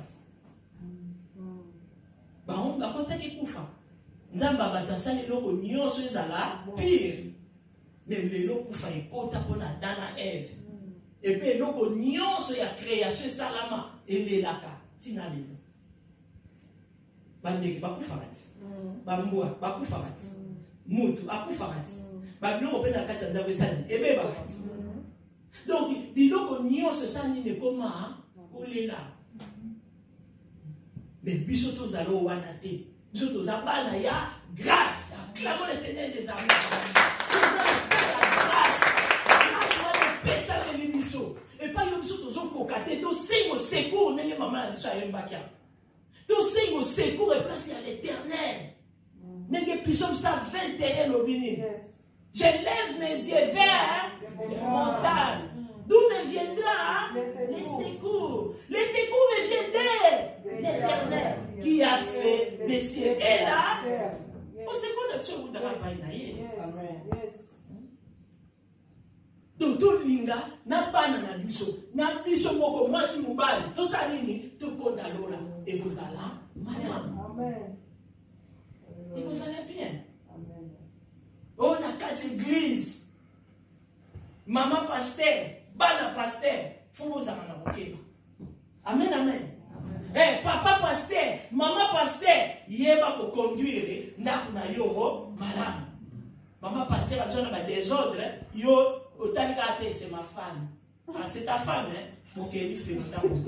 Ba on akonza ikufa. Nzamba batasali loko nyonso ezala pire. Mais le loko fa ekota pona dana Eve. Et puis loko nyonso ya création salama ebelaka tina lelo. Bandeki bakufa bati. Bambwa bakufa bati. Mutu akufa bati. Babiloko pe na kati ya ndako esali ebeba bati. Donc, biloko nyonso ça ni ne koma kolela. Mais biso tozalo wana te. Biso tozabana ya grâce. Acclamons l'Éternel des armées. Grâce. Grâce wana pesa mele biso. Et pas yo biso tozokoka te to singo secours nenge mama na biso ayembakia. To singo secours et place à l'Éternel. Nenge Psaume 121 lobini. Je lève mes yeux vers les montagnes. D'où me viendra les secours. Les secours me viennent de l'Éternel qui a fait les cieux et là. Au secours de Dieu, vous avez donc tout linga na bana na biso moko mwasi mubali to sa nini to koda lola et vous allez madame. Amen. Et vous allez bien. Amen. On a 4 églises. Maman pasteur, bana pasteur, faut vous amener au Québec. Amen, amen. Eh, papa pasteur, maman pasteur, yeba pour conduire, na yo madame. Maman pasteur, a besoin de désordre, yo, autant que c'est ma femme. Ah, c'est ta femme, hein, pour qu'elle lui fasse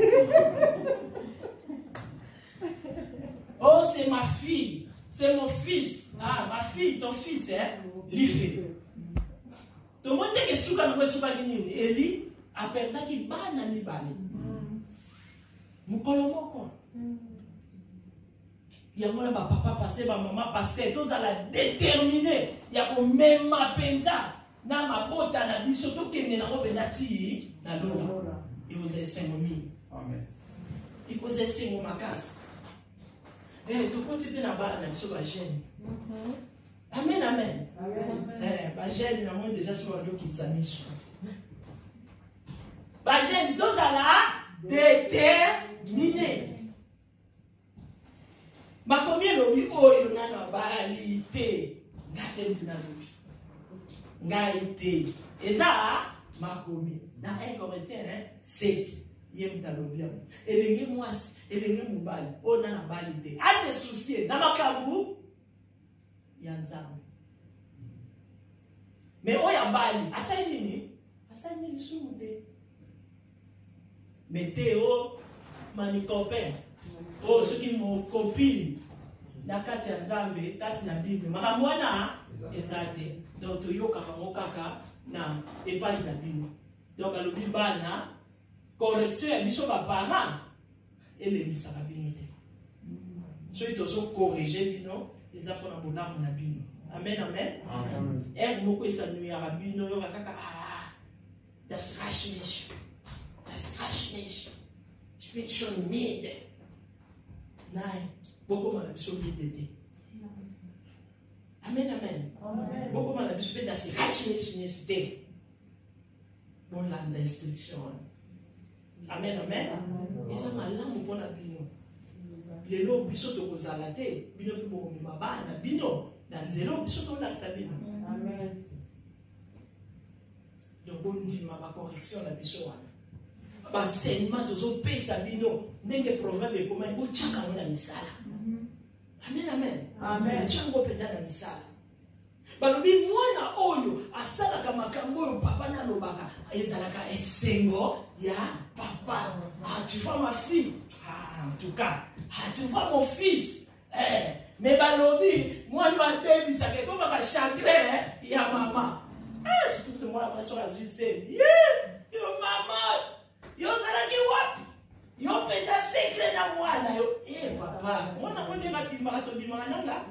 oh, c'est ma fille. C'est mon fils. Ah, ma fille, ton fils, hein? L'IFE. Tout le monde dit que souka n'a pas souka ni Eli appelle ta qui bana ni bani. Mukolomoko. Il y a mon papa pasteur, ma maman pasteur, tous à la déterminer. Il y a au même ma penza. Na ma bota na biso to kene na ko benati na lola. Et vous avez 5 000. Amen. Et vous avez 5 000 makas. Eh, tu continues à bas dans ce bagène. Amen, amen. Eh, bagène, nous avons déjà sur le qui s'amène, je pense. Bagène, tous à la déterminé. Ma combien l'obi oh il n'a pas balité. Gâté tu n'as l'obi. Gaïté. Et ça, ma combien. Dans 1 Corinthiens 7. Yem talobiam. Elenge mwasi, elenge mubali, ona na balite. A se soucier na makambu ya nzambe. Mais oya bali, asai nini? Asai nini sumude. Meteo mani copain. Oh, ceux qui m'ont copine. Na kati ya nzambe, kati na Bible. Makamwana ezate. Donc toyoka kaka na epai ya Bible. Donc alobi bana correction ya biso ba parents et les misaka bino te. So itozo corriger bino eza pona bonamu na bino. Amen, amen. Amen. Er moko esanu ya rabino yo kaka das reicht nicht. Das reicht nicht. Ich bin schon müde. Nein, boko mana biso bidete. Amen, amen. Amen. Boko mana biso be das reicht nicht te. Bon landa instruction. Amen, amen. Et ça m'a l'amour pour la bino. Les lots biso de Rosalate, bino pour mon baba, na bino, dans zéro biso de la sabine. Amen. Donc on dit ma correction la biso. Ba enseignement tozo pe sabino, ndenge proverbe comme un chaka na misala. Amen, amen. Amen. Chango peza na misala. Balobi mwana oyo asalaka makambo oyo papa na lobaka ezalaka esengo ya papa. Ah, tu vois ma fille? Ah, en tout cas, ah, tu vois mon fils? Eh, mais balobi mwana wa baby ça que comme un chagrin ya maman. Ah, surtout moi la sur Azul c'est. Yo maman, yo zalaki wapi? Yo peza secret na mwana yo. Eh papa, mwana mwana ngabimaka to bimaka nanga.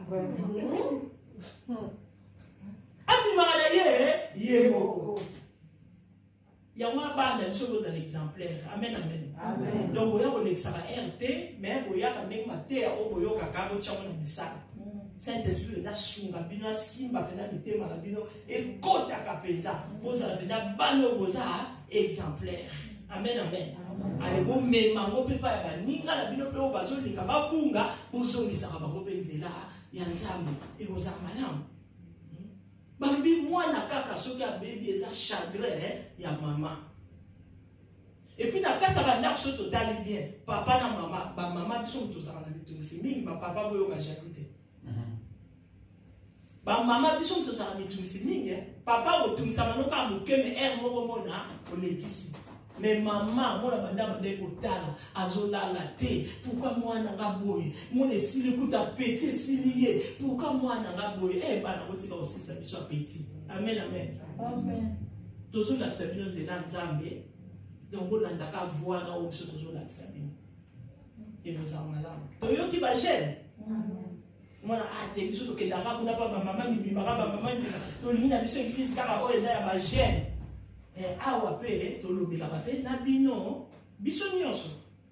Abimaka ye moko. Ya mwa banda biso za exemplaire. Amen, amen. Amen. Donc boya ko lexaka RT, mais boya ka même maté o boyo kaka bo tshamo na misala. Saint-Esprit na shunga bino simba pena mitema na bino e kota ka penza. Boza la pena bano boza exemplaire. Amen, amen. Ale bo mema ngo pepa ya baninga na bino pe o bazo lika ba kunga bozongisa ka ba ko benzela ya nzambe e boza malamu. Balobi mwana kaka soki ya baby eza chagrin ya maman. Et puis na kata ba ndako so totali bien, papa na mama, ba mama biso mutozaka na mitungisi mingi, ba papa boyo ka jaloux te. Ba mama biso mutozaka mitungisi mingi, papa otumisa manoka mukeme moko mona olekisi. Mais maman, moi la bande de kotala, azola la te. Pourquoi moi nanga boye? Mon esili kuta petit silié. Pourquoi moi nanga boye? Eh bah na kotika aussi ça soit petit. Amen amen. Amen. Toujours la sabine zela nzambe. Donc on ndaka voir na obiso toujours la sabine. Et nous avons là. Toyo ki ba gêne. Moi a te biso to kedaka kuna pa maman mi bimaka ba maman mi. To lina biso église kaka o eza ya ba gêne. Awa pe tolobela pe na bino biso nyonso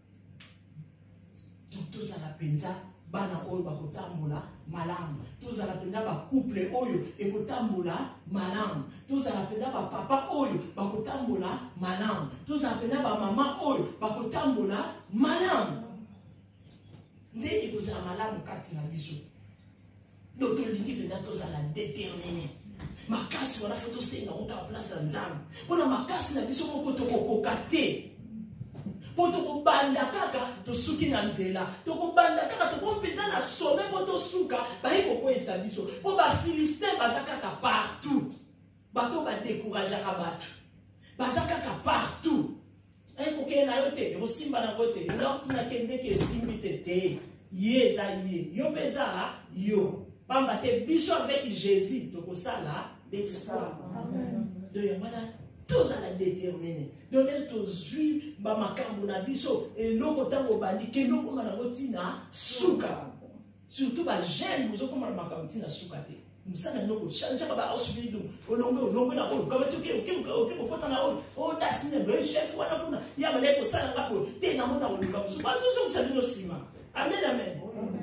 tozala penza bana oyo bakotambola malamu tozala penza ba couple oyo ekotambola malamu tozala penza ba papa oyo bakotambola malamu tozala penza ba mama oyo bakotambola malamu nde ekozala malamu kati na biso donc tolingi penza tozala déterminé. Makasi wana foto senga on ka place nzambe pona makasi na biso moko tokokoka te po tokobanda kaka tosuki na nzela tokobanda kaka tokompenza na sommet po tosuka bayi kokwesa biso po bafilistin baza kaka partout bato badécourageaka bato baza kaka partout kokende na yo te ekosimba nango te donc tunakendeke esimbi te te ye eza ye yo mpe eza yo pamba te biso avec Jésus tokosala l'exploit. Donc voilà, tous à la déterminer. Donc tous juifs ba makambo na biso et loko tango bandi ke loko mana rotina suka. Surtout ba jeune vous comme makambo tina suka te. Musana loko chanja ba osubili dum olongo na olo kama tuke ok pota na olo o da sine be chef wana kuna ya male ko sala ngapo te na mona olo kama so ba so ça no sima. Amen amen.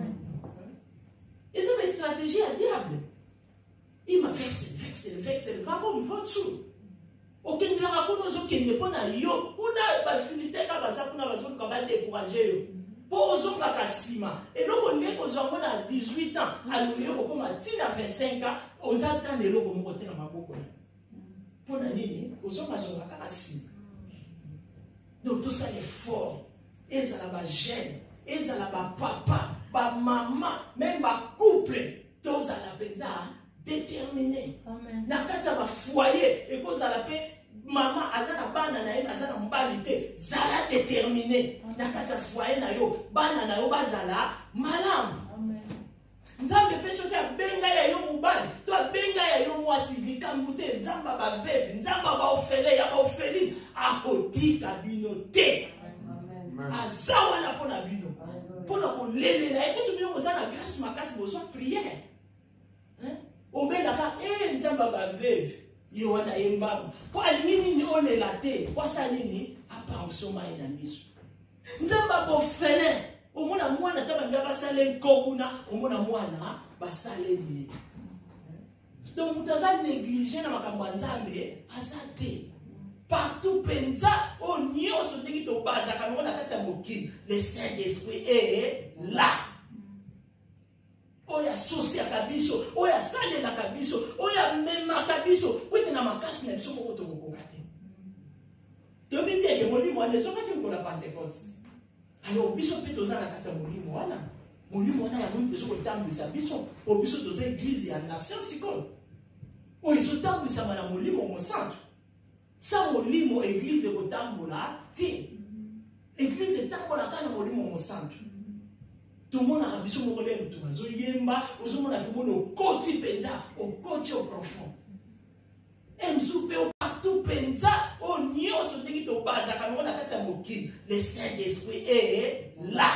Et c'est une stratégie à diable. Il m'a vexé. Va tout. Aucun de la raconte aux qui n'est pas na yo. On a Philistin qui va s'appuyer sur le combat découragé. Pour aux hommes Kassima. Et donc on est aux hommes à 18 ans. Alors il y a comme à 25 ans. Aux attentes de l'eau comme côté dans ma boucle. Pour la ligne, aux hommes à Kassima. Donc tout ça est fort. Et ça là-bas gêne. Et ça là-bas papa. Ba maman, même ba couple, tous à la penza déterminé. Nakata ba foyer, et cause à la paix, maman, azana bana na yé, azana mbalité, zala déterminé. Nakata foyer na yo, bana na yo bazala malam. Nzambe pesho te benga ya yo mubali, to benga ya yo mwasi likambute, nzamba ba veve, nzamba ba ofele ya ba ofeli, akotika bino te. Azawa na pona bino. Pour nous l'élever, écoute bien, vous avez la grâce, ma grâce, vous avez prière. Au bien, nous avons la veuve, nous avons la mbam. Pour alimini, nous avons la thé. Pour ça, nous avons la soma et la mise. Nous avons la fenêtre. Au moins, nous avons la salé kokuna, au moins, nous avons la salé lié. Donc, nous avons négligé dans la kambanzambe, azate. Partout penza au nyonso ndenge to baza kango na kati ya mokili le Saint-Esprit est là. Oya sosi ya kabiso, oya sale na kabiso, oya mema kabiso, kwete na makasi na biso moko to kokoka te. To bibi ke molimo ane soka ke ngola Pentecôte. Alors biso pe toza na kati ya molimo wana. Molimo wana ya mungu zo ko tambisa biso, o biso toza église ya nation sikolo. O izo tambisa na molimo mo santo. Sa molimo église kotambola te. Église etambola kana molimo mo santo. Tout le monde a biso moko lelo to bazo yemba, ozomona ke mono koti penza, o koti au profond. Emzupe o partout penza, o nyonso ndenge to baza kana na kati ya mokili. Le Saint-Esprit est là.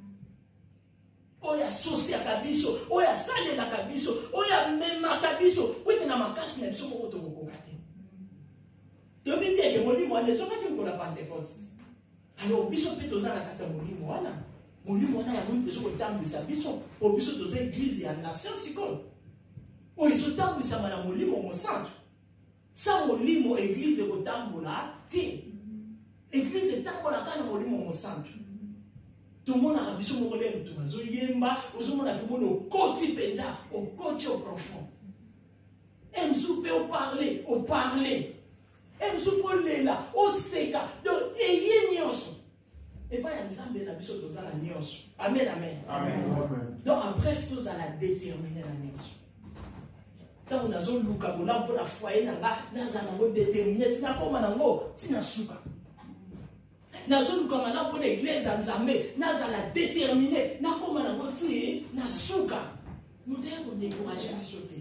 Oya sosi ya kabiso, oya sale na kabiso, oya mema kabiso, kwete na makasi na biso moko to kokoka te. Donc, il y a des molimo wana soka ke ngola Pentecôte. Alors biso pe toza na kati ya molimo wana. Molimo wana ya mungu zo ko tambisa biso, o biso toza église ya nation sikolo. O izo tambisa na molimo mo santo. Sa molimo église ko tambola te. Église tambola kana molimo mo santo. Tout le monde a biso moko lelo to bazo yemba, ozomona ke mono koti penza, o koti au profond. Emzupe o parler. Et là, au seka, donc ayez nyonso. Et pas y a la biso toza la nyonso. Amen amen. Amen. Donc en bref, tous à la déterminer la nyonso. Tant on a zone luka bola pour la foyer nanga naza nango déterminé tina koma nango tina suka na zone luka mana pour l'église nzambe naza la déterminé na koma nango ti na suka nous devons décourager à sauter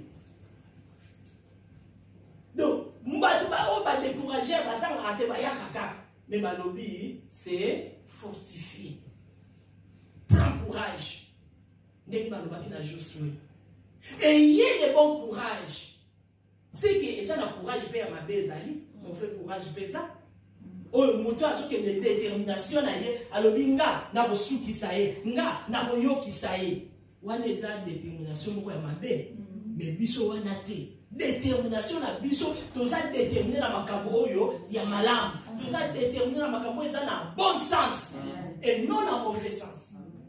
donc mbatu ba o ba décourager ba ça rater ba yakaka mais ba lobby c'est fortifier prends courage ndenge ba lobaki na Josué. Ayez le bon courage. C'est que ça n'a courage père ma bezali, on fait courage pesa. Oh moto a ce que de détermination na ye, alobinga na bosu ki saye, nga na boyo ki saye. Wana eza détermination moko ya mabe, mais biso wana te. Détermination na biso, toza déterminé na makambo oyo ya malamu. Toza déterminé na makambo eza na bon sens et non na mauvais sens.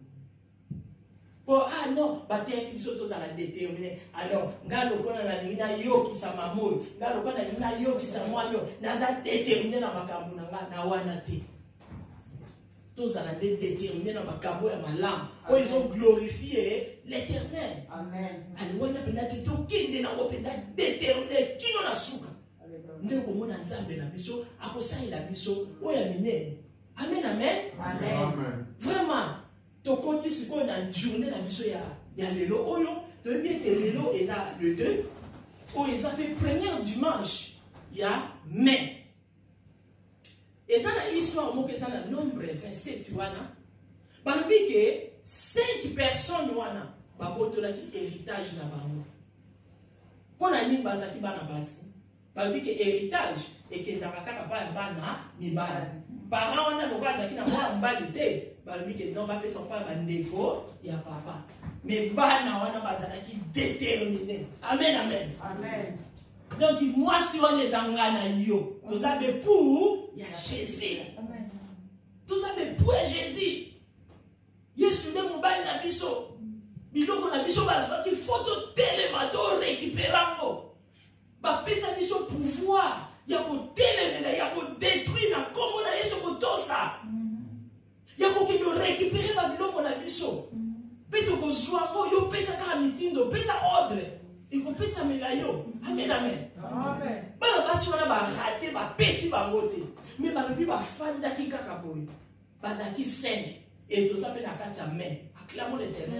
Oh, ah non, bataille qui sont tous à la déterminer. Alors, ngalo kona na lingina yo ki sa mamoyo, ngalo kona na lingina yo ki sa moyo, naza déterminer na makambo na wana te. Tous à la déterminer na makambo ya malam. Oh, ils ont glorifié l'Éternel. Amen. Alors, wana penda to kinde na wopenda déterminer kino na suka. Ndeko mona nzambe na biso, akosai la biso, oya minene. Amen, amen. Amen. Vraiment. To konti siko na journée na biso ya lelo oyo to bien te lelo eza le 2 o eza pe première dimanche ya mai eza na histoire moko eza na nombre 27 wana balobi ke 5 personnes wana babotolaki héritage na bango mpona nini bazalaki bana basi balobi ke héritage ekendaka kaka pa ya bana mibali parent wana lokola azalaki na mwana mobali te balobi ke non bapesa mpa bandeko ya papa mais bana wana bazalaki déterminé. Amen, amen. Amen. Donc mwasi wana ezanga na yo toza bepu ya Jésus. Amen. Toza bepu ya Jésus. Yesu nde mobali na biso biloko na biso bazwaki foto telema to récupérango bapesa biso pouvoir ya kotelemela ya kodétruire na kombo na Yesu kotosa ya kokende récupérer babiloko na biso mpe tokozwa ngo yo pesa kaka mitindo pesa ordre ekopesa mela yo. Amen, amen. Bana basi wana barate bapesi bango te me balobi bafandaki kaka boye bazalaki 5 et toza mpe na kati ya mai acclamons l'Éternel.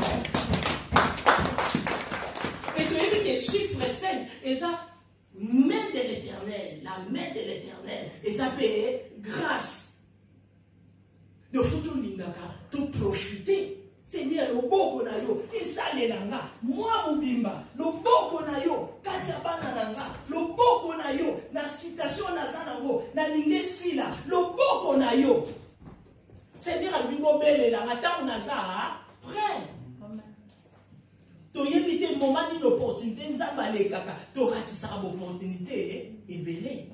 Et toyebi ke chiffre 5 eza main de l'Éternel, la main de l'Éternel, et ça paye grâce. De photo lingaka, to profiter. Seigneur, le boko na yo, et ça les langa, moi mubimba, le boko na yo, katia bananga, le boko na yo, na citation na zanango, na linge sila, le boko na yo. Seigneur, le bibo bele langa, ta unaza, prêt. Tu as évité un moment d'opportunité, tu as raté l'opportunité et belé.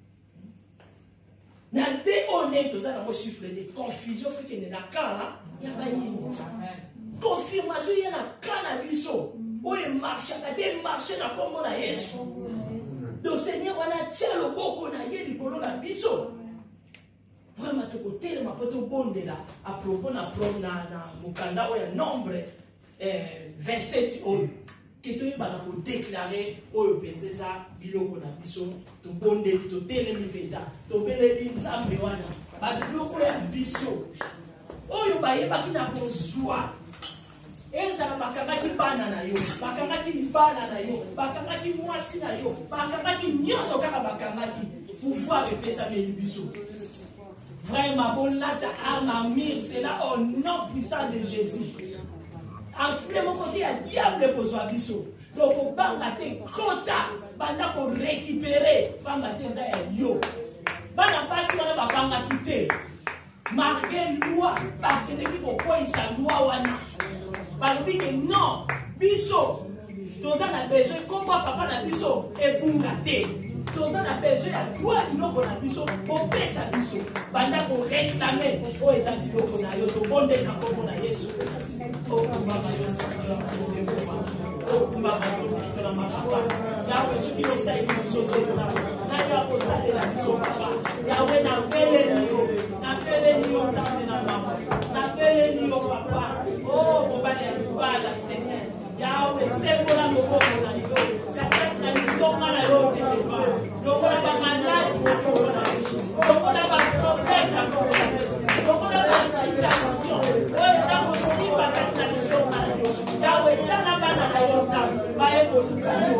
Tu as honnête, tu as un chiffre de confusion, il y a pas de confirmation, il y a un cannabis. Où il marche, il y a marché dans le combo de Yesu. Donc, Seigneur, on a tiré le beau qu'on a eu du colon à biso. Vraiment, tu peux te ma poto bonde là, à propos de Mukanda, où il y a un nombre. 27 oyo que tu vas déclarer oyo pezeza biloko na biso to bondeli to telemi peza to beleli nzambe wana ba biloko ya biso oyo bayebaki na kozwa ezala bakangaki bana na yo bakangaki libala na yo bakangaki mwasi na yo bakangaki nyonso kaka bakangaki pouvoir epesa meli biso vraiment bolata amamir c'est là au nom puissant de Jésus. En fait, mon côté, il y a diable pour soi biso. Donc, on va quota, on va récupérer, on va yo. On va passer on va quitter. Marquer loi, marquer l'équipe au point sa loi wana. Parce que non, biso, tous a besoin, comme papa na biso, et bungate. Tous a besoin à toi, il a biso, pour payer sa biso. Pendant qu'on réclamer, oh, ils ont dit qu'on a yo, to bonde na comme on a Yesu. Oh, Kumba yo Seigneur, oh, Kumba yo Seigneur, ma papa. Yahweh, ce qui nous sait, qui nous sauve, na yo posale la biso papa. Yahweh, na pele ni yo, na mama, na pele ni yo papa. Oh, mon bali ya Seigneur. Yahweh, c'est pour la moko na yo.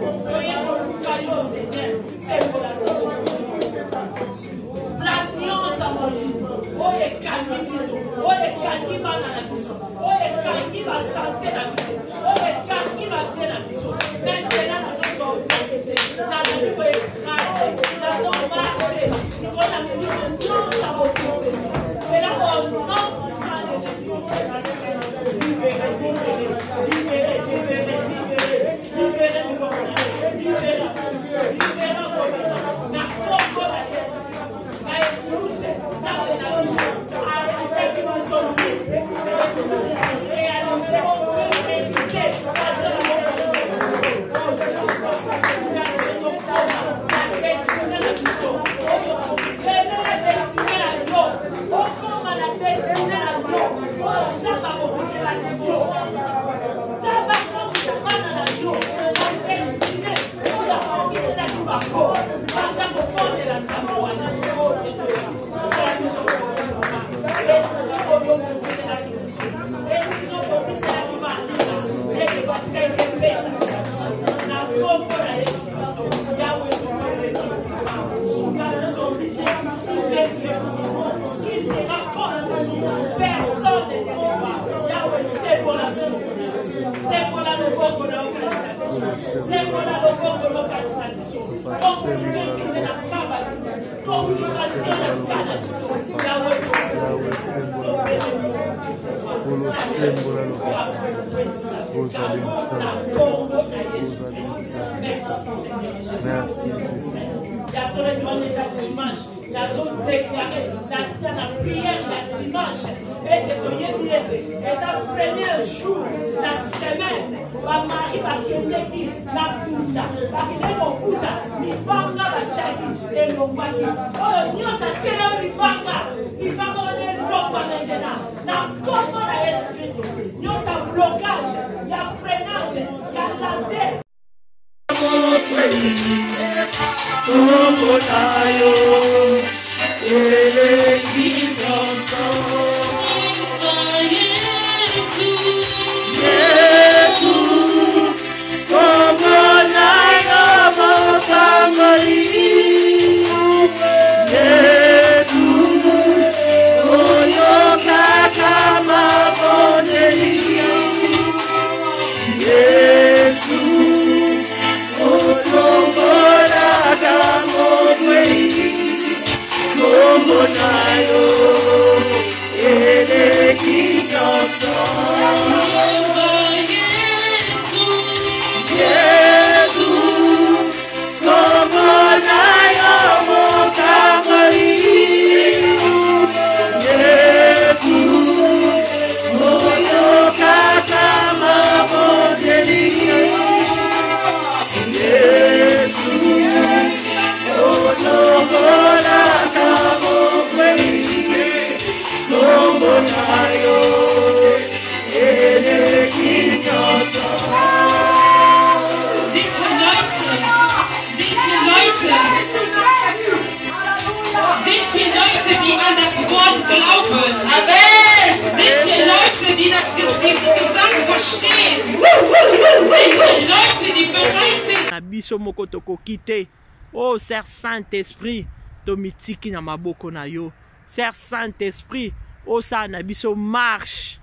Oh, Seigneur Saint-Esprit, Tomitiki na maboko na yo. Seigneur Saint-Esprit, oh ça na biso marche.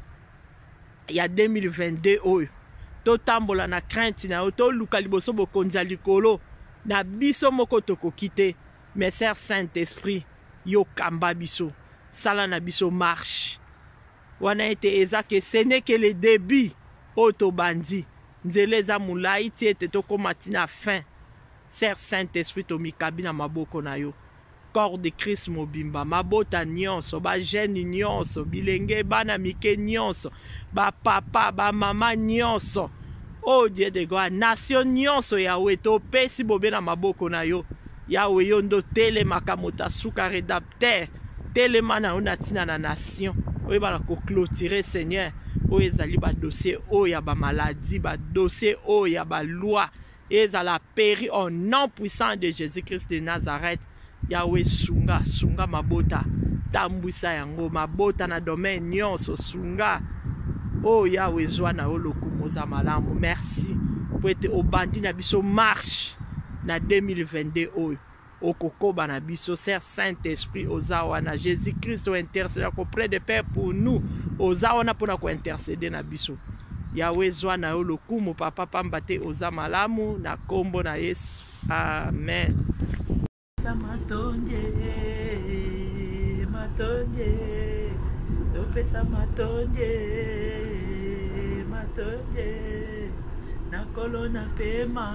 Il y a 2022 oh. To tambola na crainte na yo, to luka liboso bokonza likolo. Na biso moko toko kite. Mais Seigneur Saint-Esprit, yo kamba biso. Sala na biso marche. Wana ete eza que ce n'est que le début. Oh to bandi. Nzele za mulai ti ete to komati na fin. Seigneur Saint-Esprit tomikabi na maboko na yo. Corps de Christ mobimba. Mabota nyonso. Ba jeune nyonso. Bilenge bana mike nyonso. Ba papa, ba mama nyonso. Oh Dieu de gloire. Nation nyonso Yahweh. To pesi bobe na maboko na yo. Yahweh yondo tele makamota suka redapter. Tele mana ona tina na nation. Oye bana ko clôturer Seigneur. Oye zali ba dossier. Oye ba maladie. Ba dossier. Oye ba loi. Et à la péri au nom puissant de Jésus-Christ de Nazareth. Yahweh sunga, sunga mabota. Tambwisa yango, mabota na domaine nyonso sunga. Oh Yahweh joa na olokumoza malamu. Merci. po ete obandi na biso marche na 2022 oyo okokoba na biso. Sœur Saint-Esprit oza wana, Jésus-Christ intercède auprès de Père pour nous, oza wana pona ko intercéder na biso. Yahweh zwa na yo lokumu papa pamba te oza malamu na kombo na Yesu. Amen. Matonje, matonje, topesa matonje, matonje, na kolona pema,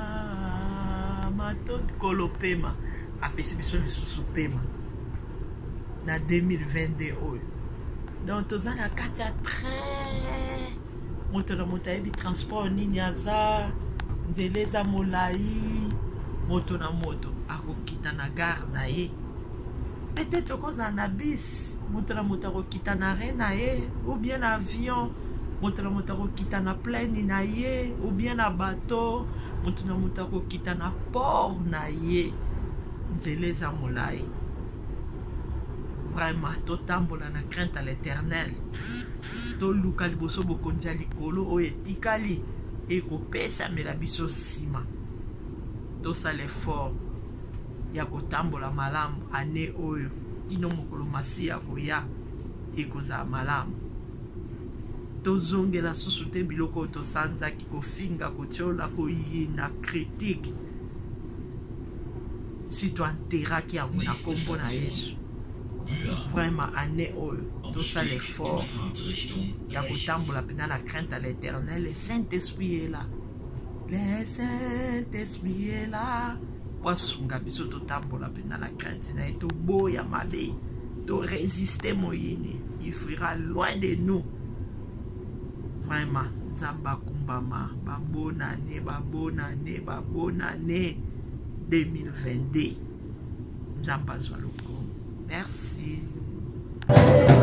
matonje kolo pema, apesi biso lisusu pema, na 2022 oyo. Donc toza na kati ya train, moto na moto ayebi transport nini aza, nzela eza molai, moto na moto akokita na gare na ye. Peut-être koza na bis, moto na moto akokita na re na ye, ou bien na avion, moto na moto akokita na plaine na ye, ou bien na bateau, moto na moto akokita na port na ye. Nzela eza molai. Vraiment, totambola na crainte à l'Éternel. Toluka liboso bokonzi ya likolo oyo etikali ekopesa mela biso sima. Tosala effort ya kotambola malamu ane oyo tino mokolo masiya koya ekozala malamu. Tozongela susu te biloko oyo tosanzaki kofinga kotiola koyina critique si toanteraki yango na kombo na Yesu. Vraiment année oyo tosala effort ya kotambola pena la crainte à l'Éternel. Le Saint-Esprit est là. Le Saint-Esprit est là. Poasunga biso totambola pena la crainte na eto boya mabe. To résister moyene. Il fuira loin de nous. Vraiment, Nzamba kumbama, babona année, babona année, babona année 2022. Nzamba zwa loko. Merci.